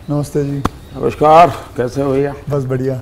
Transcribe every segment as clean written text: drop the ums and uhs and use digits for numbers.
नमस्ते जी। नमस्कार, कैसे हो भैया? बस बढ़िया।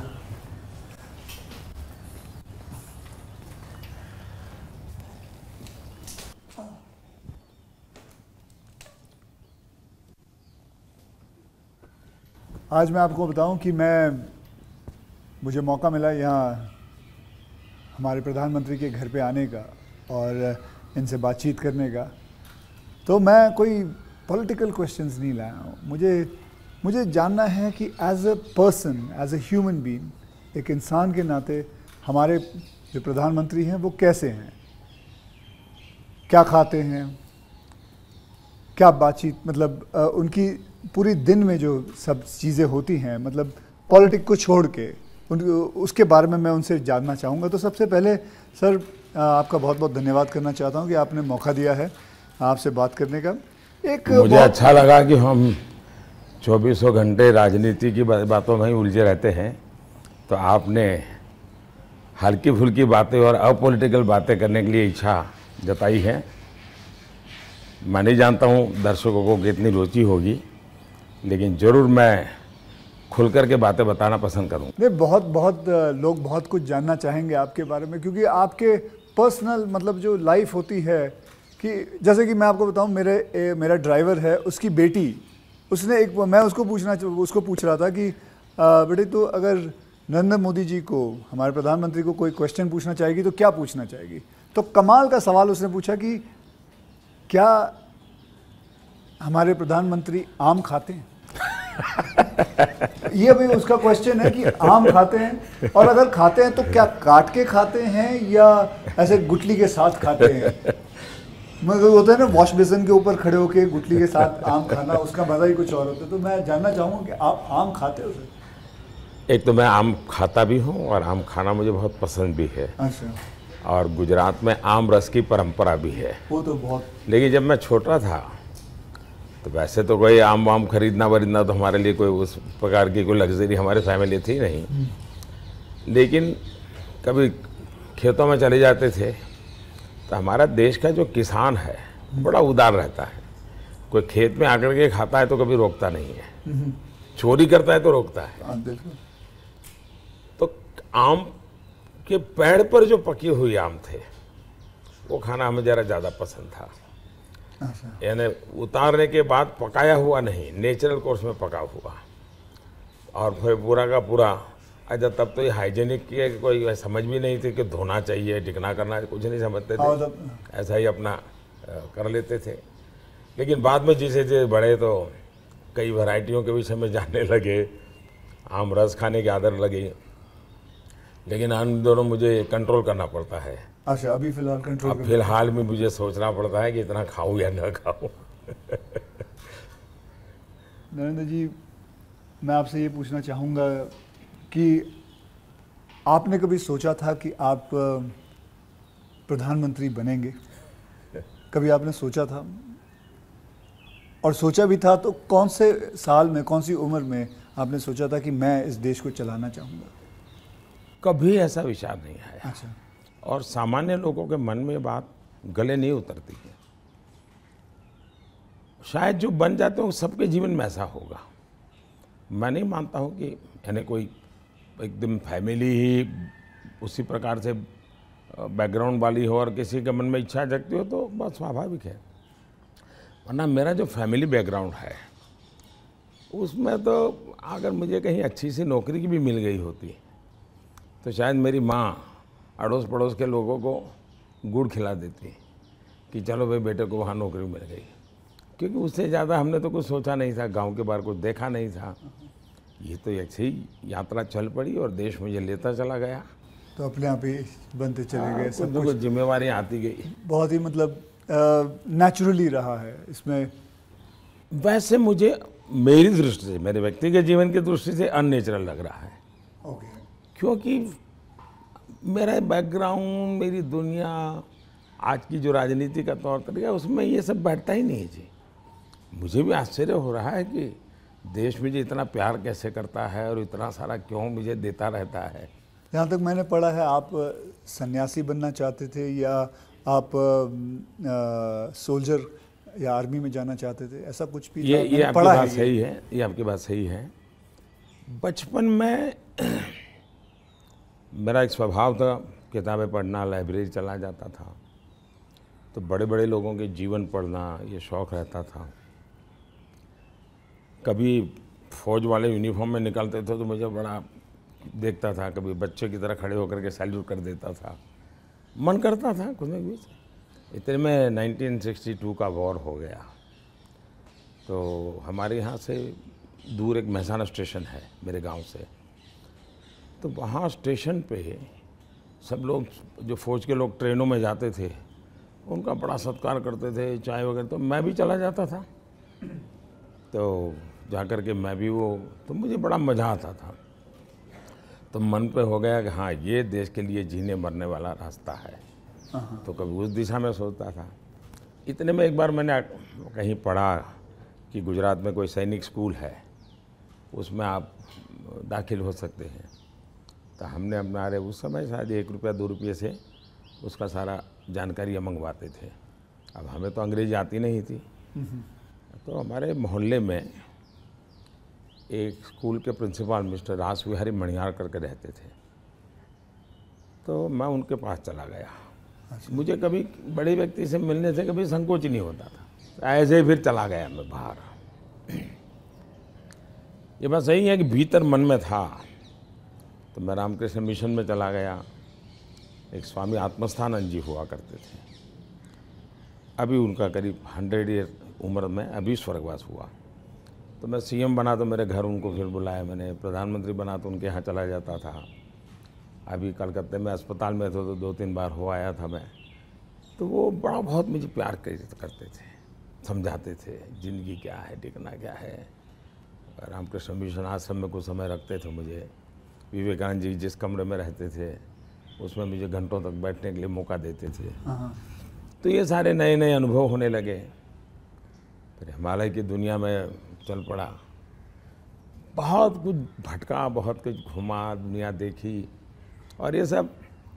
आज मैं आपको बताऊं कि मुझे मौका मिला यहाँ हमारे प्रधानमंत्री के घर पे आने का और इनसे बातचीत करने का। तो मैं कोई पॉलिटिकल क्वेश्चंस नहीं लाया हूँ। मुझे जानना है कि as a person, as a human being, एक इंसान के नाते हमारे जो प्रधानमंत्री हैं वो कैसे हैं, क्या खाते हैं, क्या बातचीत, मतलब उनकी पूरी दिन में जो सब चीज़ें होती हैं, मतलब पॉलिटिक को छोड़ के उसके बारे में मैं उनसे जानना चाहूँगा। तो सबसे पहले सर आपका बहुत बहुत धन्यवाद करना चाहता हूँ कि आपने मौका दिया है आपसे बात करने का। मुझे अच्छा लगा कि हम 2400 घंटे राजनीति की बातों में ही उलझे रहते हैं, तो आपने हल्की फुल्की बातें और अपॉलिटिकल बातें करने के लिए इच्छा जताई है। मैं नहीं जानता हूँ दर्शकों को कितनी रुचि होगी, लेकिन ज़रूर मैं खुल कर के बातें बताना पसंद करूँ। नहीं, बहुत लोग बहुत कुछ जानना चाहेंगे आपके बारे में, क्योंकि आपके पर्सनल मतलब जो लाइफ होती है, कि जैसे कि मैं आपको बताऊं, मेरा ड्राइवर है, उसकी बेटी, मैं उसको पूछ रहा था कि बेटे तो अगर नरेंद्र मोदी जी को, हमारे प्रधानमंत्री को कोई क्वेश्चन पूछना चाहेगी तो क्या पूछना चाहेगी? तो कमाल का सवाल उसने पूछा कि क्या हमारे प्रधानमंत्री आम खाते हैं? ये भी उसका क्वेश्चन है कि आम खाते हैं, और अगर खाते हैं तो क्या काट के खाते हैं या ऐसे गुठली के साथ खाते हैं? मतलब होता है ना, वॉश बेसिन के ऊपर खड़े होके गुठली के साथ आम खाना, उसका मजा ही कुछ और होता है। तो मैं जानना चाहूँगा कि आप आम खाते हो सर? एक तो मैं आम खाता भी हूँ और आम खाना मुझे बहुत पसंद भी है। अच्छा। और गुजरात में आम रस की परंपरा भी है। वो तो बहुत। लेकिन जब मैं छोटा था तो वैसे तो कोई आम वाम खरीदना वरीदना तो हमारे लिए कोई उस प्रकार की कोई लग्जरी हमारे फैमिली थी नहीं। लेकिन कभी खेतों में चले जाते थे तो हमारा देश का जो किसान है बड़ा उदार रहता है। कोई खेत में आकर के खाता है तो कभी रोकता नहीं है, चोरी करता है तो रोकता है। तो आम के पेड़ पर जो पकी हुई आम थे वो खाना हमें ज़रा ज़्यादा पसंद था। यानी उतारने के बाद पकाया हुआ नहीं, नेचुरल कोर्स में पका हुआ, और फिर पूरा का पूरा। अच्छा, तब तो ये हाइजीनिक की कोई समझ भी नहीं थी कि धोना चाहिए, टिकना करना, कुछ नहीं समझते थे, ऐसा ही अपना कर लेते थे। लेकिन बाद में जैसे जैसे बड़े तो कई वैरायटियों के विषय में जानने लगे, आम रस खाने की आदत लगी। लेकिन इन दोनों मुझे कंट्रोल करना पड़ता है। अच्छा, अभी फिलहाल कंट्रोल? अब फिलहाल में मुझे सोचना पड़ता है कि इतना खाऊं या ना खाऊं। नरेंद्र जी, मैं आपसे ये पूछना चाहूँगा कि आपने कभी सोचा था कि आप प्रधानमंत्री बनेंगे? कभी आपने सोचा था? और सोचा भी था तो कौन से साल में, कौन सी उम्र में आपने सोचा था कि मैं इस देश को चलाना चाहूँगा? कभी ऐसा विचार नहीं आया। अच्छा। और सामान्य लोगों के मन में बात गले नहीं उतरती है। शायद जो बन जाते हैं सबके जीवन में ऐसा होगा। मैं नहीं मानता हूँ कि यानी कोई एकदम फैमिली ही उसी प्रकार से बैकग्राउंड वाली हो और किसी के मन में इच्छा जगती हो तो बहुत स्वाभाविक है। वरना मेरा जो फैमिली बैकग्राउंड है उसमें तो अगर मुझे कहीं अच्छी सी नौकरी की भी मिल गई होती तो शायद मेरी माँ अड़ोस पड़ोस के लोगों को गुड़ खिला देती कि चलो भाई बेटे को वहाँ नौकरी मिल गई, क्योंकि उससे ज़्यादा हमने तो कुछ सोचा नहीं था, गांव के बाहर कुछ देखा नहीं था। ये तो ऐसे ही यात्रा चल पड़ी और देश मुझे लेता चला गया, तो अपने आप ही बनते चले गए। सब कुछ जिम्मेवारी आती गई। बहुत ही मतलब नेचुरली रहा है इसमें। वैसे मुझे मेरी दृष्टि से, मेरे व्यक्तिगत जीवन की दृष्टि से अननेचुरल लग रहा है। ओके। क्योंकि मेरा बैकग्राउंड, मेरी दुनिया, आज की जो राजनीति का तौर तरीका, उसमें ये सब बैठता ही नहीं है जी। मुझे भी आश्चर्य हो रहा है कि देश मुझे इतना प्यार कैसे करता है और इतना सारा क्यों मुझे देता रहता है। जहाँ तक मैंने पढ़ा है आप सन्यासी बनना चाहते थे या आप सोल्जर या आर्मी में जाना चाहते थे, ऐसा कुछ भी ये था? ये आपकी बात सही है, ये आपकी बात सही है। बचपन में मेरा एक स्वभाव था, किताबें पढ़ना, लाइब्रेरी चला जाता था, तो बड़े बड़े लोगों के जीवन पढ़ना ये शौक़ रहता था। कभी फौज वाले यूनिफॉर्म में निकलते थे तो मुझे बड़ा देखता था, कभी बच्चे की तरह खड़े होकर के सैल्यूट कर देता था, मन करता था कुछ न कुछ। इतने में 1962 का वॉर हो गया, तो हमारे यहाँ से दूर एक महसाना स्टेशन है मेरे गांव से, तो वहाँ स्टेशन पे सब लोग, जो फ़ौज के लोग ट्रेनों में जाते थे, उनका बड़ा सत्कार करते थे, चाय वगैरह, तो मैं भी चला जाता था। तो जाकर के मैं भी वो, तो मुझे बड़ा मज़ा आता था। तो मन पे हो गया कि हाँ, ये देश के लिए जीने मरने वाला रास्ता है, तो कभी उस दिशा में सोचता था। इतने में एक बार मैंने कहीं पढ़ा कि गुजरात में कोई सैनिक स्कूल है, उसमें आप दाखिल हो सकते हैं। तो हमने अपना, अरे उस समय शायद 1 रुपया 2 रुपये से उसका सारा जानकारियाँ मंगवाते थे। अब हमें तो अंग्रेजी आती नहीं थी, तो हमारे मोहल्ले में एक स्कूल के प्रिंसिपल मिस्टर रास विहारी मणियार करके रहते थे, तो मैं उनके पास चला गया। मुझे कभी बड़े व्यक्ति से मिलने से कभी संकोच नहीं होता था, ऐसे ही फिर चला गया मैं बाहर। ये बात सही है कि भीतर मन में था, तो मैं रामकृष्ण मिशन में चला गया। एक स्वामी आत्मस्थानंद जी हुआ करते थे, अभी उनका करीब 100 ईयर उम्र में अभी स्वर्गवास हुआ। तो मैं सीएम बना तो मेरे घर उनको फिर बुलाया मैंने, प्रधानमंत्री बना तो उनके यहाँ चला जाता था। अभी कलकत्ते में अस्पताल में थे तो 2-3 बार हो आया था मैं। तो वो बड़ा बहुत मुझे प्यार करते थे, समझाते थे ज़िंदगी क्या है, टिकना क्या है। रामकृष्ण मिशन आश्रम में कुछ समय रखते थे मुझे। विवेकानंद जी जिस कमरे में रहते थे उसमें मुझे घंटों तक बैठने के लिए मौका देते थे। तो ये सारे नए नए अनुभव होने लगे। फिर हिमालय की दुनिया में चल पड़ा, बहुत कुछ भटका, बहुत कुछ घुमा, दुनिया देखी, और ये सब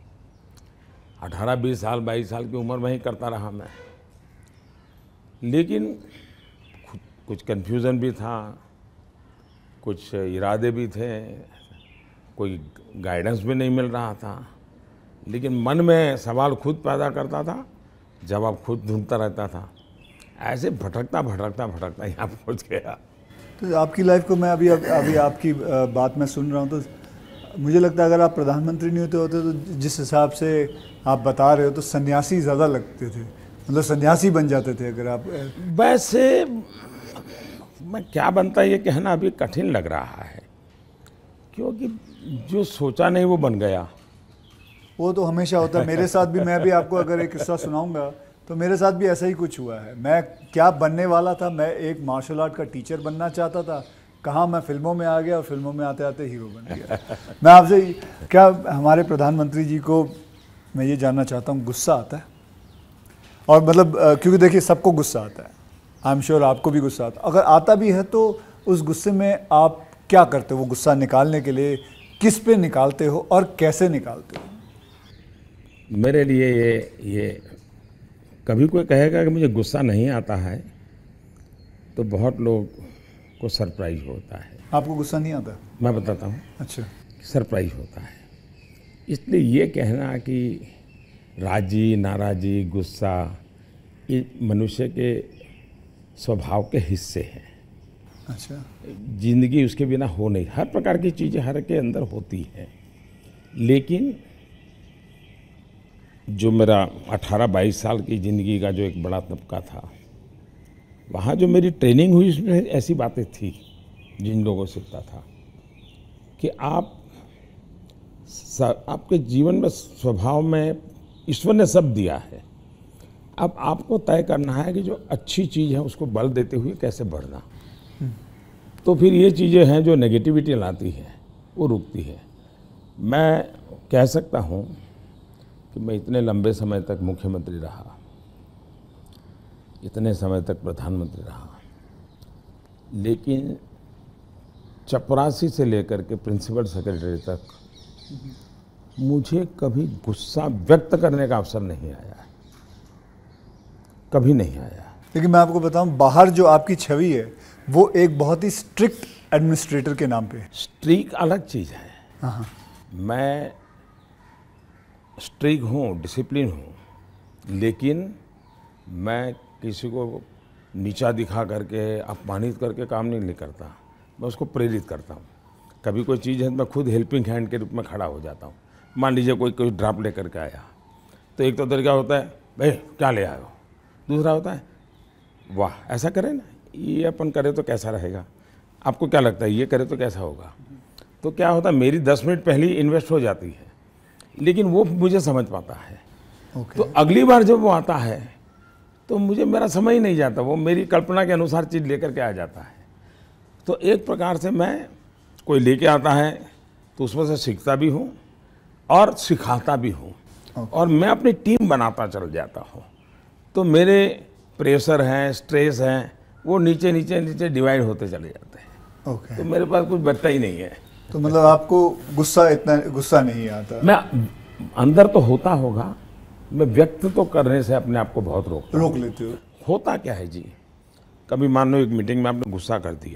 18-20 साल 22 साल की उम्र में ही करता रहा मैं। लेकिन कुछ कन्फ्यूज़न भी था, कुछ इरादे भी थे, कोई गाइडेंस भी नहीं मिल रहा था, लेकिन मन में सवाल खुद पैदा करता था, जवाब खुद ढूंढता रहता था। ऐसे भटकता भटकता भटकता यहाँ पहुँच गया। तो आपकी लाइफ को मैं अभी आपकी बात मैं सुन रहा हूँ, तो मुझे लगता है अगर आप प्रधानमंत्री नहीं होते तो जिस हिसाब से आप बता रहे हो तो सन्यासी ज़्यादा लगते थे, मतलब सन्यासी बन जाते थे अगर आप। वैसे मैं क्या बनता ये कहना अभी कठिन लग रहा है, क्योंकि जो सोचा नहीं वो बन गया। वो तो हमेशा होता है, मेरे साथ भी। मैं भी आपको अगर एक किस्सा सुनाऊंगा तो मेरे साथ भी ऐसा ही कुछ हुआ है। मैं क्या बनने वाला था, मैं एक मार्शल आर्ट का टीचर बनना चाहता था, कहाँ मैं फिल्मों में आ गया और फिल्मों में आते आते हीरो बन गया। मैं आपसे क्या, हमारे प्रधानमंत्री जी को मैं ये जानना चाहता हूँ, गुस्सा आता है? और मतलब क्योंकि देखिए सबको गुस्सा आता है, आई एम श्योर आपको भी गुस्सा आता है। अगर आता भी है तो उस गुस्से में आप क्या करते हो? वो गुस्सा निकालने के लिए किस पे निकालते हो और कैसे निकालते हो? मेरे लिए ये कभी कोई कहेगा कि मुझे गुस्सा नहीं आता है तो बहुत लोग को सरप्राइज होता है। आपको गुस्सा नहीं आता? मैं बताता हूँ। अच्छा। सरप्राइज होता है। इसलिए ये कहना कि राजी नाराजी गुस्सा ये मनुष्य के स्वभाव के हिस्से हैं। अच्छा। जिंदगी उसके बिना हो नहीं, हर प्रकार की चीज़ें हर के अंदर होती हैं। लेकिन जो मेरा 18-22 साल की ज़िंदगी का जो एक बड़ा तबका था, वहाँ जो मेरी ट्रेनिंग हुई उसमें ऐसी बातें थी जिन लोगों से सीखता था कि आपके जीवन में स्वभाव में ईश्वर ने सब दिया है, अब आपको तय करना है कि जो अच्छी चीज़ है उसको बल देते हुए कैसे बढ़ना। तो फिर ये चीज़ें हैं जो नेगेटिविटी लाती है वो रुकती है। मैं कह सकता हूँ कि मैं इतने लंबे समय तक मुख्यमंत्री रहा, इतने समय तक प्रधानमंत्री रहा, लेकिन चपरासी से लेकर के प्रिंसिपल सेक्रेटरी तक मुझे कभी गुस्सा व्यक्त करने का अवसर नहीं आया, कभी नहीं आया। लेकिन मैं आपको बताऊं, बाहर जो आपकी छवि है वो एक बहुत ही स्ट्रिक्ट एडमिनिस्ट्रेटर के नाम पे है। स्ट्रीक अलग चीज़ है। हाँ, मैं स्ट्रिक हूँ, डिसिप्लिन हूँ, लेकिन मैं किसी को नीचा दिखा करके, अपमानित करके काम नहीं करता। मैं उसको प्रेरित करता हूँ। कभी कोई चीज़ है तो मैं खुद हेल्पिंग हैंड के रूप में खड़ा हो जाता हूँ। मान लीजिए कोई ड्राफ्ट लेकर के आया, तो एक तो तरीका होता है, भाई क्या ले आए हो। दूसरा होता है, वाह ऐसा करें ना, ये अपन करे तो कैसा रहेगा, आपको क्या लगता है ये करे तो कैसा होगा। तो क्या होता है, मेरी 10 मिनट पहले ही इन्वेस्ट हो जाती है, लेकिन वो मुझे समझ पाता है। तो अगली बार जब वो आता है तो मुझे मेरा समय ही नहीं जाता, वो मेरी कल्पना के अनुसार चीज़ लेकर के आ जाता है। तो एक प्रकार से मैं, कोई लेके आता है तो उसमें से सीखता भी हूँ और सिखाता भी हूँ, और मैं अपनी टीम बनाता चल जाता हूँ। तो मेरे प्रेशर हैं, स्ट्रेस हैं, वो नीचे नीचे नीचे डिवाइड होते चले जाते हैं। तो मेरे पास कुछ बचता ही नहीं है। तो मतलब आपको इतना गुस्सा नहीं आता? मैं अंदर तो होता होगा, मैं व्यक्त तो करने से अपने आप को बहुत रोक लेते हो। होता क्या है जी, कभी मान लो एक मीटिंग में आपने गुस्सा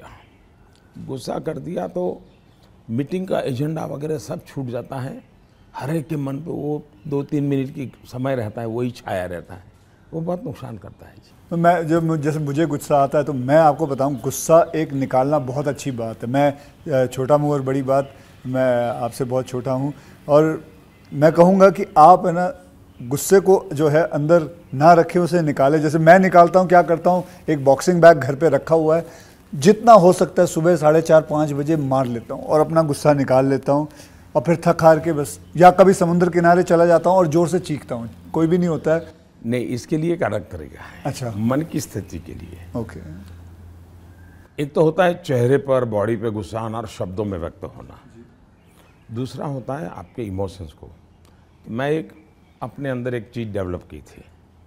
कर दिया तो मीटिंग का एजेंडा वगैरह सब छूट जाता है। हर एक के मन पे वो 2-3 मिनट की समय रहता है, वही छाया रहता है, वो बहुत नुकसान करता है जी। तो मैं जैसे मुझे गुस्सा आता है तो मैं आपको बताऊं, गुस्सा एक निकालना बहुत अच्छी बात है। मैं छोटा मुँह और बड़ी बात, मैं आपसे बहुत छोटा हूं, और मैं कहूँगा कि आप है ना गुस्से को जो है अंदर ना रखे, उसे निकाले। जैसे मैं निकालता हूँ, क्या करता हूँ, एक बॉक्सिंग बैग घर पे रखा हुआ है, जितना हो सकता है सुबह 4:30-5 बजे मार लेता हूँ और अपना गुस्सा निकाल लेता हूँ, और फिर थक हार के बस, या कभी समुद्र किनारे चला जाता हूँ और जोर से चीखता हूँ, कोई भी नहीं होता है। नहीं, इसके लिए एक अलग तरीका है। अच्छा, मन की स्थिति के लिए। ओके। एक तो होता है चेहरे पर, बॉडी पे गुस्सा आना और शब्दों में व्यक्त होना। दूसरा होता है आपके इमोशंस को। मैं अपने अंदर एक चीज़ डेवलप की थी,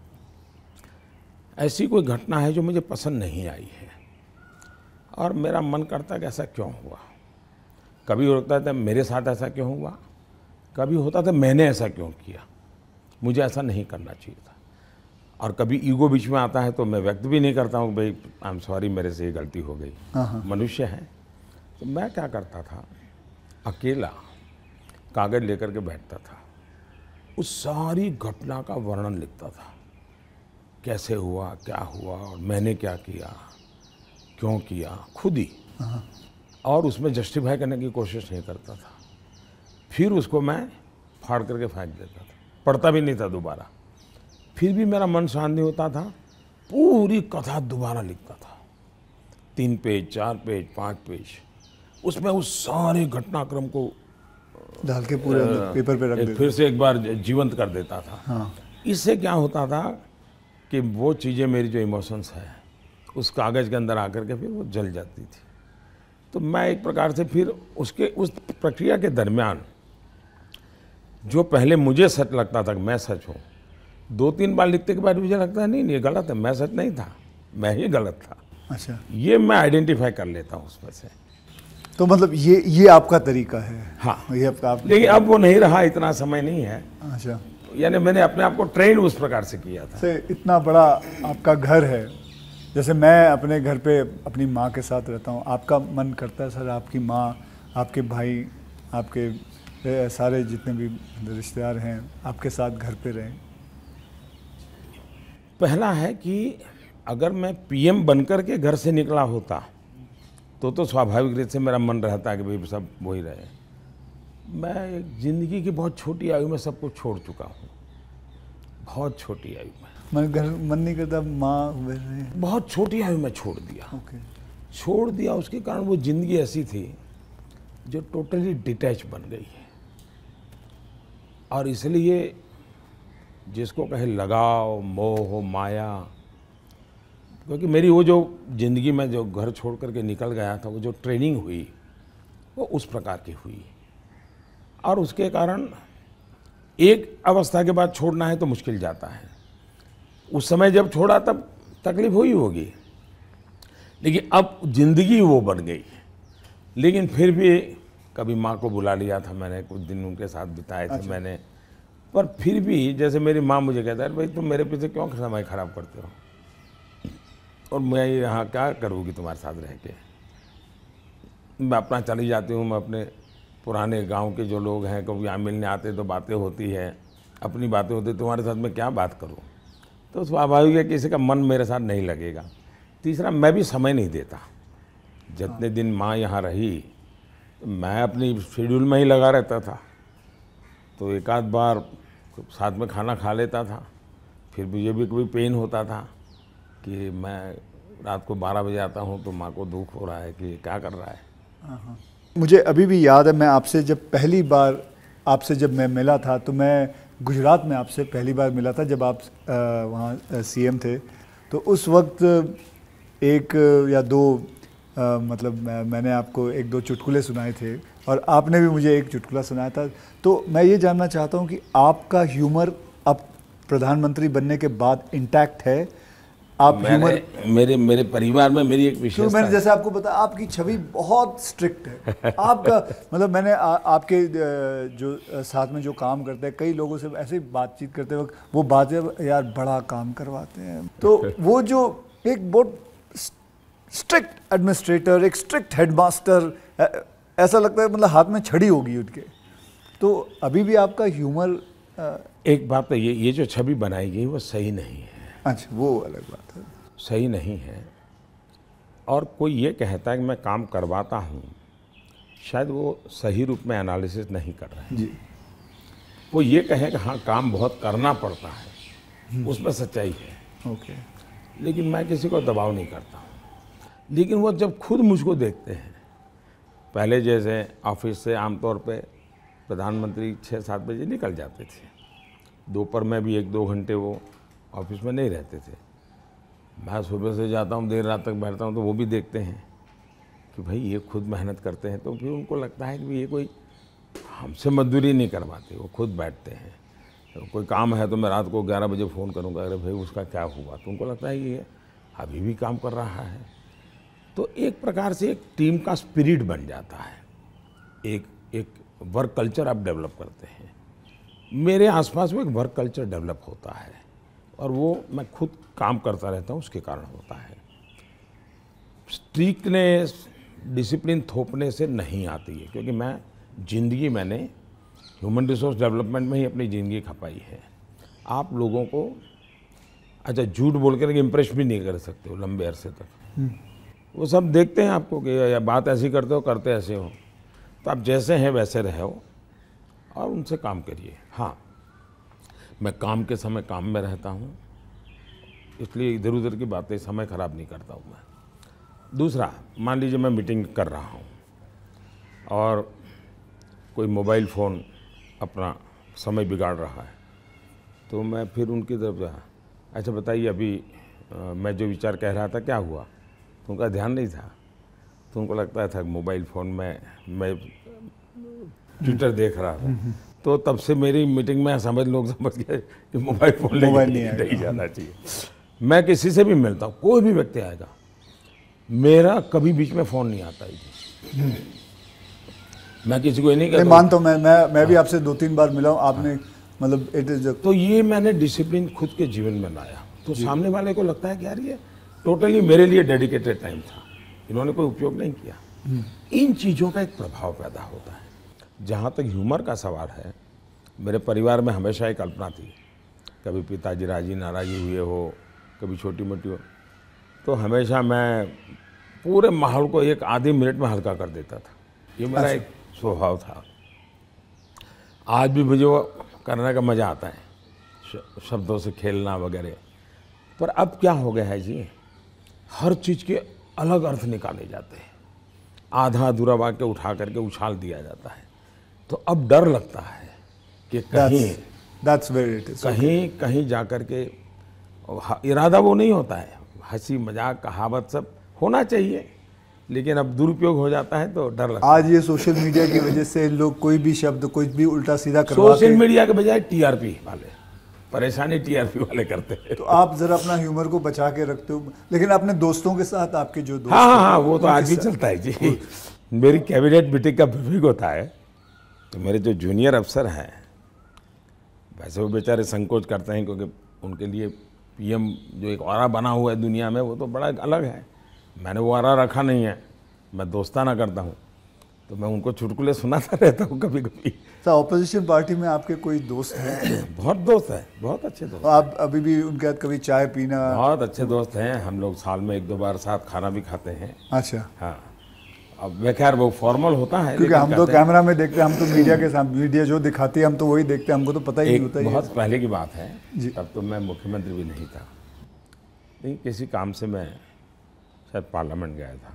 ऐसी कोई घटना है जो मुझे पसंद नहीं आई है और मेरा मन करता है कि ऐसा क्यों हुआ। कभी होता था मेरे साथ ऐसा क्यों हुआ, कभी होता था मैंने ऐसा क्यों किया, मुझे ऐसा नहीं करना चाहिए था। और कभी ईगो बीच में आता है तो मैं व्यक्त भी नहीं करता हूँ, भाई आई एम सॉरी, मेरे से ये गलती हो गई, मनुष्य है। तो मैं क्या करता था, अकेला कागज़ लेकर के बैठता था, उस सारी घटना का वर्णन लिखता था, कैसे हुआ, क्या हुआ, और मैंने क्या किया, क्यों किया, खुद ही। और उसमें जस्टिफाई करने की कोशिश नहीं करता था। फिर उसको मैं फाड़ करके फेंक देता था, पढ़ता भी नहीं था दोबारा। फिर भी मेरा मन शांत नहीं होता था, पूरी कथा दोबारा लिखता था, 3 पेज, 4 पेज, 5 पेज, उसमें उस सारे घटनाक्रम को डाल के पूरे पेपर पे रख देता, फिर से एक बार जीवंत कर देता था। हाँ। इससे क्या होता था कि वो चीज़ें, मेरी जो इमोशंस है, उस कागज़ के अंदर आकर के फिर वो जल जाती थी। तो मैं एक प्रकार से फिर उस प्रक्रिया के दरमियान, जो पहले मुझे सच लगता था कि मैं सच हूँ, 2-3 बार लिखने के बाद मुझे लगता है नहीं ये गलत है, मैं सच नहीं था, मैं ही गलत था। अच्छा, ये मैं आइडेंटिफाई कर लेता हूँ उसमें से। तो मतलब ये आपका तरीका है? हाँ, ये आप लेकिन अब वो नहीं रहा, इतना समय नहीं है। अच्छा, यानी मैंने अपने आप को ट्रेन उस प्रकार से किया था। से इतना बड़ा आपका घर है, जैसे मैं अपने घर पे अपनी माँ के साथ रहता हूँ, आपका मन करता है सर आपकी माँ, आपके भाई, आपके सारे जितने भी रिश्तेदार हैं आपके साथ घर पे रहें? पहला है कि अगर मैं पीएम बनकर के घर से निकला होता तो स्वाभाविक रूप से मेरा मन रहता है कि भाई सब वही रहे। मैं एक ज़िंदगी की बहुत छोटी आयु में सब कुछ छोड़ चुका हूँ, बहुत छोटी आयु में। मन नहीं करता माँ, बहुत छोटी आयु में छोड़ दिया। ओके। छोड़ दिया, उसके कारण वो ज़िंदगी ऐसी थी जो टोटली डिटैच बन गई है। और इसलिए जिसको कहे लगाव, मोह, माया, क्योंकि मेरी वो जो ज़िंदगी में जो घर छोड़ करके निकल गया था, वो जो ट्रेनिंग हुई वो उस प्रकार की हुई, और उसके कारण एक अवस्था के बाद छोड़ना है तो मुश्किल जाता है। उस समय जब छोड़ा तब तकलीफ हुई होगी, लेकिन अब ज़िंदगी वो बन गई। लेकिन फिर भी कभी माँ को बुला लिया था मैंने, कुछ दिन उनके साथ बिताए थे। अच्छा। मैंने, पर फिर भी जैसे मेरी माँ मुझे कहता है भाई तुम मेरे पीछे क्यों समय खराब करते हो, और मैं यहाँ क्या करूँगी तुम्हारे साथ रह के। मैं अपना चली जाती हूँ, मैं अपने पुराने गांव के जो लोग हैं कभी यहाँ मिलने आते तो बातें होती है, अपनी बातें होती, तुम्हारे साथ मैं क्या बात करूँ। तो स्वाभाविक है किसी का मन मेरे साथ नहीं लगेगा। तीसरा, मैं भी समय नहीं देता। जितने दिन माँ यहाँ रही तो मैं अपनी शेड्यूल में ही लगा रहता था, तो एक आध बार साथ में खाना खा लेता था। फिर मुझे भी कभी पेन होता था कि मैं रात को 12 बजे आता हूँ तो माँ को दुख हो रहा है कि क्या कर रहा है। मुझे अभी भी याद है, मैं आपसे जब पहली बार आपसे जब मैं मिला था तो मैं गुजरात में आपसे पहली बार मिला था जब आप वहाँ सीएम थे। तो उस वक्त एक या दो मतलब मैंने आपको एक दो चुटकुले सुनाए थे और आपने भी मुझे एक चुटकुला सुनाया था। तो मैं ये जानना चाहता हूँ कि आपका ह्यूमर अब प्रधानमंत्री बनने के बाद इंटैक्ट है? आप ह्यूमर मेरे परिवार में मेरी एक विशेषता, मैंने जैसे आपको बताया आपकी छवि बहुत स्ट्रिक्ट है। आपका मतलब मैंने आपके जो साथ में जो काम करते हैं कई लोगों से ऐसे ही बातचीत करते वक्त वो बातें यार बड़ा काम करवाते हैं, तो वो जो एक बहुत स्ट्रिक्ट एडमिनिस्ट्रेटर, एक स्ट्रिक्ट हेडमास्टर, ऐसा लगता है मतलब हाथ में छड़ी होगी उनके। तो अभी भी आपका ह्यूमर एक बात तो ये जो छवि बनाई गई वो सही नहीं है। अच्छा, वो अलग बात है, सही नहीं है। और कोई ये कहता है कि मैं काम करवाता हूँ, शायद वो सही रूप में एनालिसिस नहीं कर रहे हैं जी। वो ये कहे कि हाँ काम बहुत करना पड़ता है, उसमें सच्चाई है। ओके। लेकिन मैं किसी को दबाव नहीं करता हूँ। लेकिन वो जब खुद मुझको देखते हैं, पहले जैसे ऑफिस से आमतौर पे प्रधानमंत्री 6-7 बजे निकल जाते थे, दोपहर में भी 1-2 घंटे वो ऑफिस में नहीं रहते थे। मैं सुबह से जाता हूँ, देर रात तक बैठता हूँ, तो वो भी देखते हैं कि भाई ये खुद मेहनत करते हैं। तो फिर उनको लगता है कि ये कोई हमसे मजदूरी नहीं करवाते, वो खुद बैठते हैं। तो कोई काम है तो मैं रात को 11 बजे फ़ोन करूँगा, अरे भाई उसका क्या हुआ, तो उनको लगता है कि ये अभी भी काम कर रहा है। तो एक प्रकार से एक टीम का स्पिरिट बन जाता है, एक वर्क कल्चर आप डेवलप करते हैं। मेरे आसपास में एक वर्क कल्चर डेवलप होता है और वो मैं खुद काम करता रहता हूँ, उसके कारण होता है। स्ट्रिक्टनेस, डिसिप्लिन थोपने से नहीं आती है, क्योंकि मैंने ह्यूमन रिसोर्स डेवलपमेंट में ही अपनी ज़िंदगी खपाई है। आप लोगों को अच्छा झूठ बोल कर इम्प्रेस भी नहीं कर सकते हो लंबे अरसे तक। वो सब देखते हैं आपको कि या बात ऐसी करते हो, करते ऐसे हो। तो आप जैसे हैं वैसे रहो और उनसे काम करिए। हाँ, मैं काम के समय काम में रहता हूँ, इसलिए इधर उधर की बातें समय ख़राब नहीं करता हूँ मैं। दूसरा, मान लीजिए मैं मीटिंग कर रहा हूँ और कोई मोबाइल फ़ोन अपना समय बिगाड़ रहा है, तो मैं फिर उनकी तरफ जा, अच्छा बताइए अभी मैं जो विचार कह रहा था क्या हुआ, तो उनका ध्यान नहीं था। तो उनको लगता था मोबाइल फ़ोन में मैं ट्विटर देख रहा था। तो तब से मेरी मीटिंग में लोग समझ गए कि मोबाइल फ़ोन नहीं जाना चाहिए। मैं किसी से भी मिलता हूँ, कोई भी व्यक्ति आएगा, मेरा कभी बीच में फ़ोन नहीं आता है। मैं किसी को नहीं कहता। मानता हूँ, मैं भी आपसे 2-3 बार मिला हूँ, आपने मतलब इट इज। तो ये मैंने डिसिप्लिन खुद के जीवन में लाया, तो सामने वाले को लगता है कि यार ये टोटली मेरे लिए डेडिकेटेड टाइम था, इन्होंने कोई उपयोग नहीं किया। इन चीज़ों का एक प्रभाव पैदा होता है। जहाँ तक ह्यूमर का सवाल है, मेरे परिवार में हमेशा एक कल्पना थी, कभी पिताजी राजी नाराज़ी हुए हो, कभी छोटी मोटी हो, तो हमेशा मैं पूरे माहौल को एक आधे मिनट में हल्का कर देता था। ये मेरा एक स्वभाव था। आज भी मुझे वो करने का मज़ा आता है, शब्दों से खेलना वगैरह। पर अब क्या हो गया है जी, हर चीज़ के अलग अर्थ निकाले जाते हैं, आधा अधूरा वाक्य उठा करके उछाल दिया जाता है। तो अब डर लगता है कि कहीं जा कर के इरादा वो नहीं होता है, हंसी मजाक कहावत सब होना चाहिए, लेकिन अब दुरुपयोग हो जाता है तो डर लगता है। आज ये सोशल मीडिया की वजह से लोग कोई भी शब्द कोई भी उल्टा सीधा करवा सोशल मीडिया के बजाय टीआरपी वाले, परेशानी टीआरपी वाले करते हैं। तो आप जरा अपना ह्यूमर को बचा के रखते हो, लेकिन अपने दोस्तों के साथ आपके जो दोस्त हाँ, वो तो आज भी चलता है जी। मेरी कैबिनेट मीटिंग का ब्रीफिंग होता है, तो मेरे जो जूनियर अफसर हैं, वैसे वो बेचारे संकोच करते हैं क्योंकि उनके लिए पीएम जो एक ऑरा बना हुआ है दुनिया में, वो तो बड़ा अलग है। मैंने वो ऑरा रखा नहीं है, मैं दोस्ताना करता हूँ, तो मैं उनको चुटकुले सुनाता रहता हूँ कभी कभी। सर, ऑपोजिशन पार्टी में आपके कोई दोस्त हैं? बहुत दोस्त हैं, बहुत अच्छे दोस्त। आप अभी भी उनके साथ कभी चाय पीना? बहुत अच्छे दोस्त हैं, हम लोग साल में 1-2 बार साथ खाना भी खाते हैं। अच्छा। हाँ, अब मैं खैर वो फॉर्मल होता है, क्योंकि हम तो कैमरा में देखते हैं, हम तो मीडिया के साथ, मीडिया जो दिखाती है हम तो वही देखते हैं, हमको तो पता ही नहीं होता। बहुत पहले की बात है, जी। तब तो मैं मुख्यमंत्री भी नहीं था, नहीं किसी काम से मैं शायद पार्लियामेंट गया था,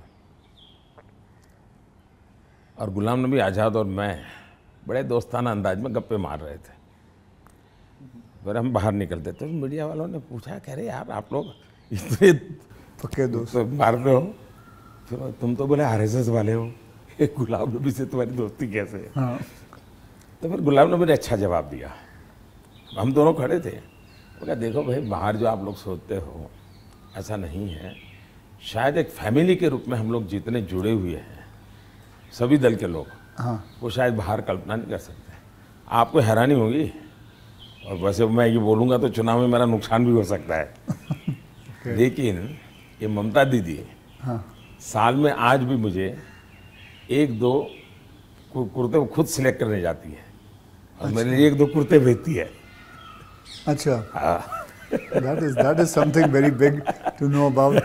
और गुलाम नबी आज़ाद और मैं बड़े दोस्ताना अंदाज में गप्पे मार रहे थे। फिर हम बाहर निकलते तो मीडिया वालों ने पूछा, कह रहे यार आप लोग इतने पक्के दोस्त मारते हो, फिर तुम तो बोले आरएसएस वाले हो, गुलाम नबी से तुम्हारी दोस्ती कैसे है? हाँ। तो फिर गुलाम नबी ने अच्छा जवाब दिया। हम दोनों खड़े थे, वो कहा देखो भाई, बाहर जो आप लोग सोचते हो ऐसा नहीं है, शायद एक फैमिली के रूप में हम लोग जितने जुड़े हुए हैं सभी दल के लोग, हाँ। वो शायद बाहर कल्पना नहीं कर सकते। आपको हैरानी होगी, और वैसे मैं ये बोलूँगा तो चुनाव में मेरा नुकसान भी हो सकता है लेकिन ये ममता दीदी हाँ। साल में आज भी मुझे 1-2 कुर्ते खुद सिलेक्ट करने जाती है, और मेरे लिए 1-2 कुर्ते भेजती है। अच्छा। that is something very big to know about.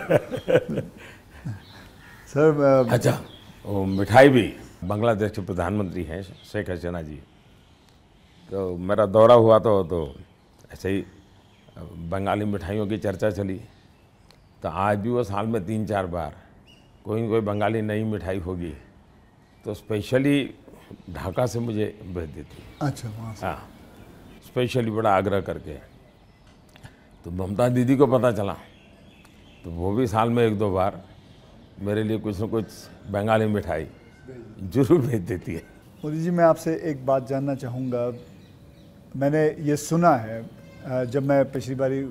Sir, अच्छा, वो मिठाई भी, बांग्लादेश के प्रधानमंत्री हैं शेख हसीना जी, तो मेरा दौरा हुआ तो ऐसे ही बंगाली मिठाइयों की चर्चा चली, तो आज भी वो साल में 3-4 बार कोई बंगाली नई मिठाई होगी तो स्पेशली ढाका से मुझे भेज देती। अच्छा, वहाँ से। हाँ, स्पेशली बड़ा आग्रह करके। तो ममता दीदी को पता चला तो वो भी साल में 1-2 बार मेरे लिए कुछ न कुछ बंगाली मिठाई जरूर भेज देती है। मोदी जी, मैं आपसे एक बात जानना चाहूँगा। मैंने ये सुना है, जब मैं पिछली बारी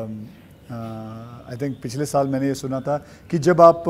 आई थिंक पिछले साल मैंने ये सुना था कि जब आप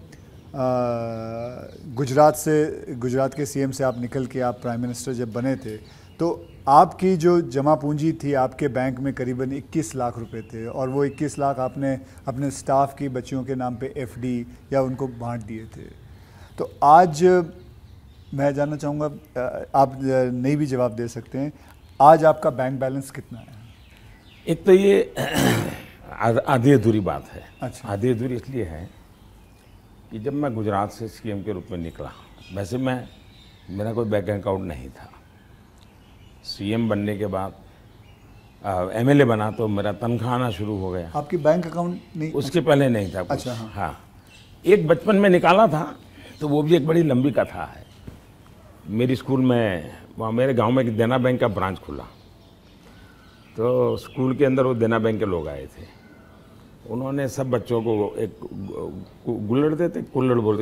गुजरात के सीएम से आप निकल के आप प्राइम मिनिस्टर जब बने थे, तो आपकी जो जमा पूंजी थी आपके बैंक में करीबन 21 लाख रुपए थे, और वो 21 लाख आपने अपने स्टाफ की बच्चियों के नाम पे एफडी या उनको बांट दिए थे। तो आज मैं जानना चाहूँगा, आप नहीं भी जवाब दे सकते हैं, आज आपका बैंक बैलेंस कितना है? एक तो ये आधी अधूरी बात है। अच्छा। आधी अधूरी इसलिए है कि जब मैं गुजरात से सीएम के रूप में निकला, वैसे मेरा कोई बैंक अकाउंट नहीं था। सीएम बनने के बाद एमएलए बना तो मेरा तनख्वाह आना शुरू हो गया। आपकी बैंक अकाउंट नहीं? उसके पहले नहीं था कुछ। अच्छा। हाँ। हाँ, एक बचपन में निकाला था, तो वो भी एक बड़ी लंबी कथा है। मेरी स्कूल में, वहाँ मेरे गांव में एक देना बैंक का ब्रांच खुला, तो स्कूल के अंदर वो देना बैंक के लोग आए थे। उन्होंने सब बच्चों को एक गुल्लड़ देते, कुल्लड़ बोलते,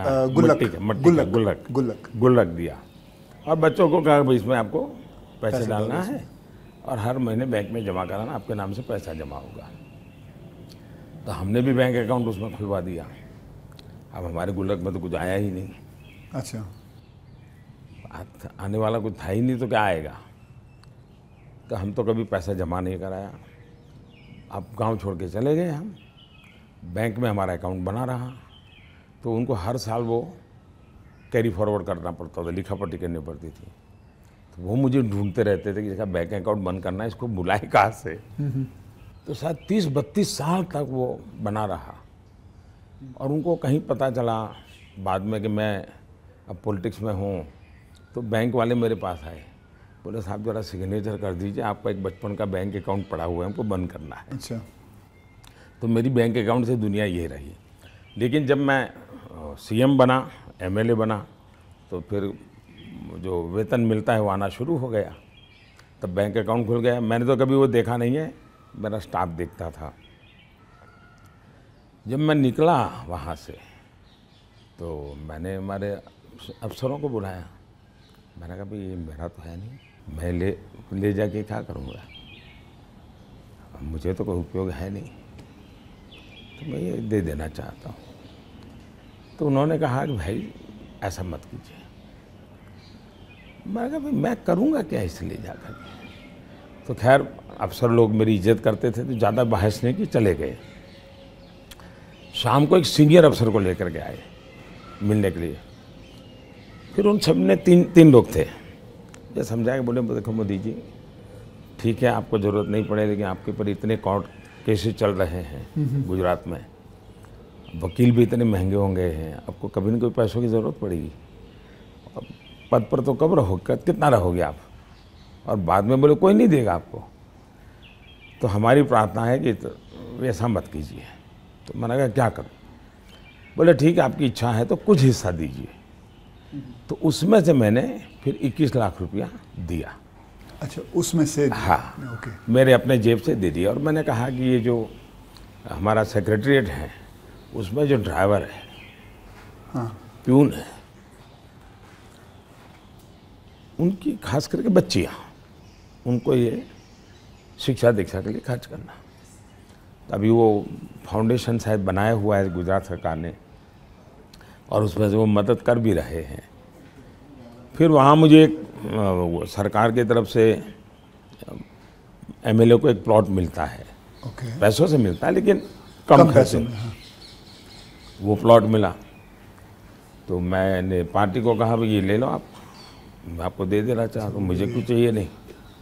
गुल्लक दिया, और बच्चों को कहा भाई इसमें आपको पैसे डालना है और हर महीने बैंक में जमा कराना, आपके नाम से पैसा जमा होगा। तो हमने भी बैंक अकाउंट उसमें खुलवा दिया। अब हमारे गुल्लक में तो कुछ आया ही नहीं। अच्छा। आने वाला कुछ था ही नहीं, तो क्या आएगा? तो हम तो कभी पैसा जमा नहीं कराया। अब गांव छोड़ के चले गए हम, बैंक में हमारा अकाउंट बना रहा, तो उनको हर साल वो कैरी फॉरवर्ड करना पड़ता था, लिखा पढ़ी करनी पड़ती थी। तो वो मुझे ढूंढते रहते थे कि जैसा बैंक अकाउंट बंद करना है, इसको बुलाए कहाँ से। तो शायद 30-32 साल तक वो बना रहा, और उनको कहीं पता चला बाद में कि मैं अब पॉलिटिक्स में हूँ, तो बैंक वाले मेरे पास आए, बोले साहब जरा सिग्नेचर कर दीजिए, आपका एक बचपन का बैंक अकाउंट पड़ा हुआ है, हमको बंद करना है। अच्छा। तो मेरी बैंक अकाउंट से दुनिया ये रही। लेकिन जब मैं सीएम बना, एमएलए बना, तो फिर जो वेतन मिलता है वो आना शुरू हो गया, तब बैंक अकाउंट खुल गया। मैंने तो कभी वो देखा नहीं है, मेरा स्टाफ देखता था। जब मैं निकला वहाँ से, तो मैंने हमारे अफसरों को बुलाया। मैंने कहा भाई ये मेरा तो है नहीं, मैं ले जाके क्या करूँगा, मुझे तो कोई उपयोग है नहीं, तो मैं ये दे देना चाहता हूँ। तो उन्होंने कहा कि भाई ऐसा मत कीजिए। मैंने कहा भाई मैं करूँगा क्या इसे ले जा कर। तो खैर अफसर लोग मेरी इज्जत करते थे तो ज़्यादा बहस नहीं की, चले गए। शाम को एक सीनियर अफसर को लेकर के आए मिलने के लिए। फिर उन सब ने तीन लोग थे, ये समझाया कि बोले देखो मोदी जी, ठीक है आपको ज़रूरत नहीं पड़े, लेकिन आपके ऊपर इतने कोर्ट केसेस चल रहे हैं गुजरात में, वकील भी इतने महंगे होंगे हैं, आपको कभी न कभी पैसों की ज़रूरत पड़ेगी। अब पद पर तो कब रहोगे, कितना रहोगे आप? और बाद में बोले कोई नहीं देगा आपको। तो हमारी प्रार्थना है कि तो ऐसा मत कीजिए। तो मैंने कहा क्या करूं? बोले ठीक है आपकी इच्छा है तो कुछ हिस्सा दीजिए। तो उसमें से मैंने फिर 21 लाख रुपया दिया। अच्छा, उसमें से दिया? हाँ, ओके। मेरे अपने जेब से दे दिया। और मैंने कहा कि ये जो हमारा सेक्रेटरीट है उसमें जो ड्राइवर है, हाँ, प्यून है, उनकी खास करके बच्चियाँ, उनको ये शिक्षा दीक्षा के लिए खर्च करना। अभी वो फाउंडेशन शायद बनाया हुआ है गुजरात सरकार ने, और उसमें से वो मदद कर भी रहे हैं। फिर वहाँ मुझे सरकार की तरफ से एमएलए को एक प्लॉट मिलता है, ओके, पैसों से मिलता है लेकिन कम खर्चे में। हाँ। वो प्लॉट मिला तो मैंने पार्टी को कहा भाई ये ले लो आप, मैं आपको दे देना चाहता हूँ, मुझे कुछ चाहिए नहीं।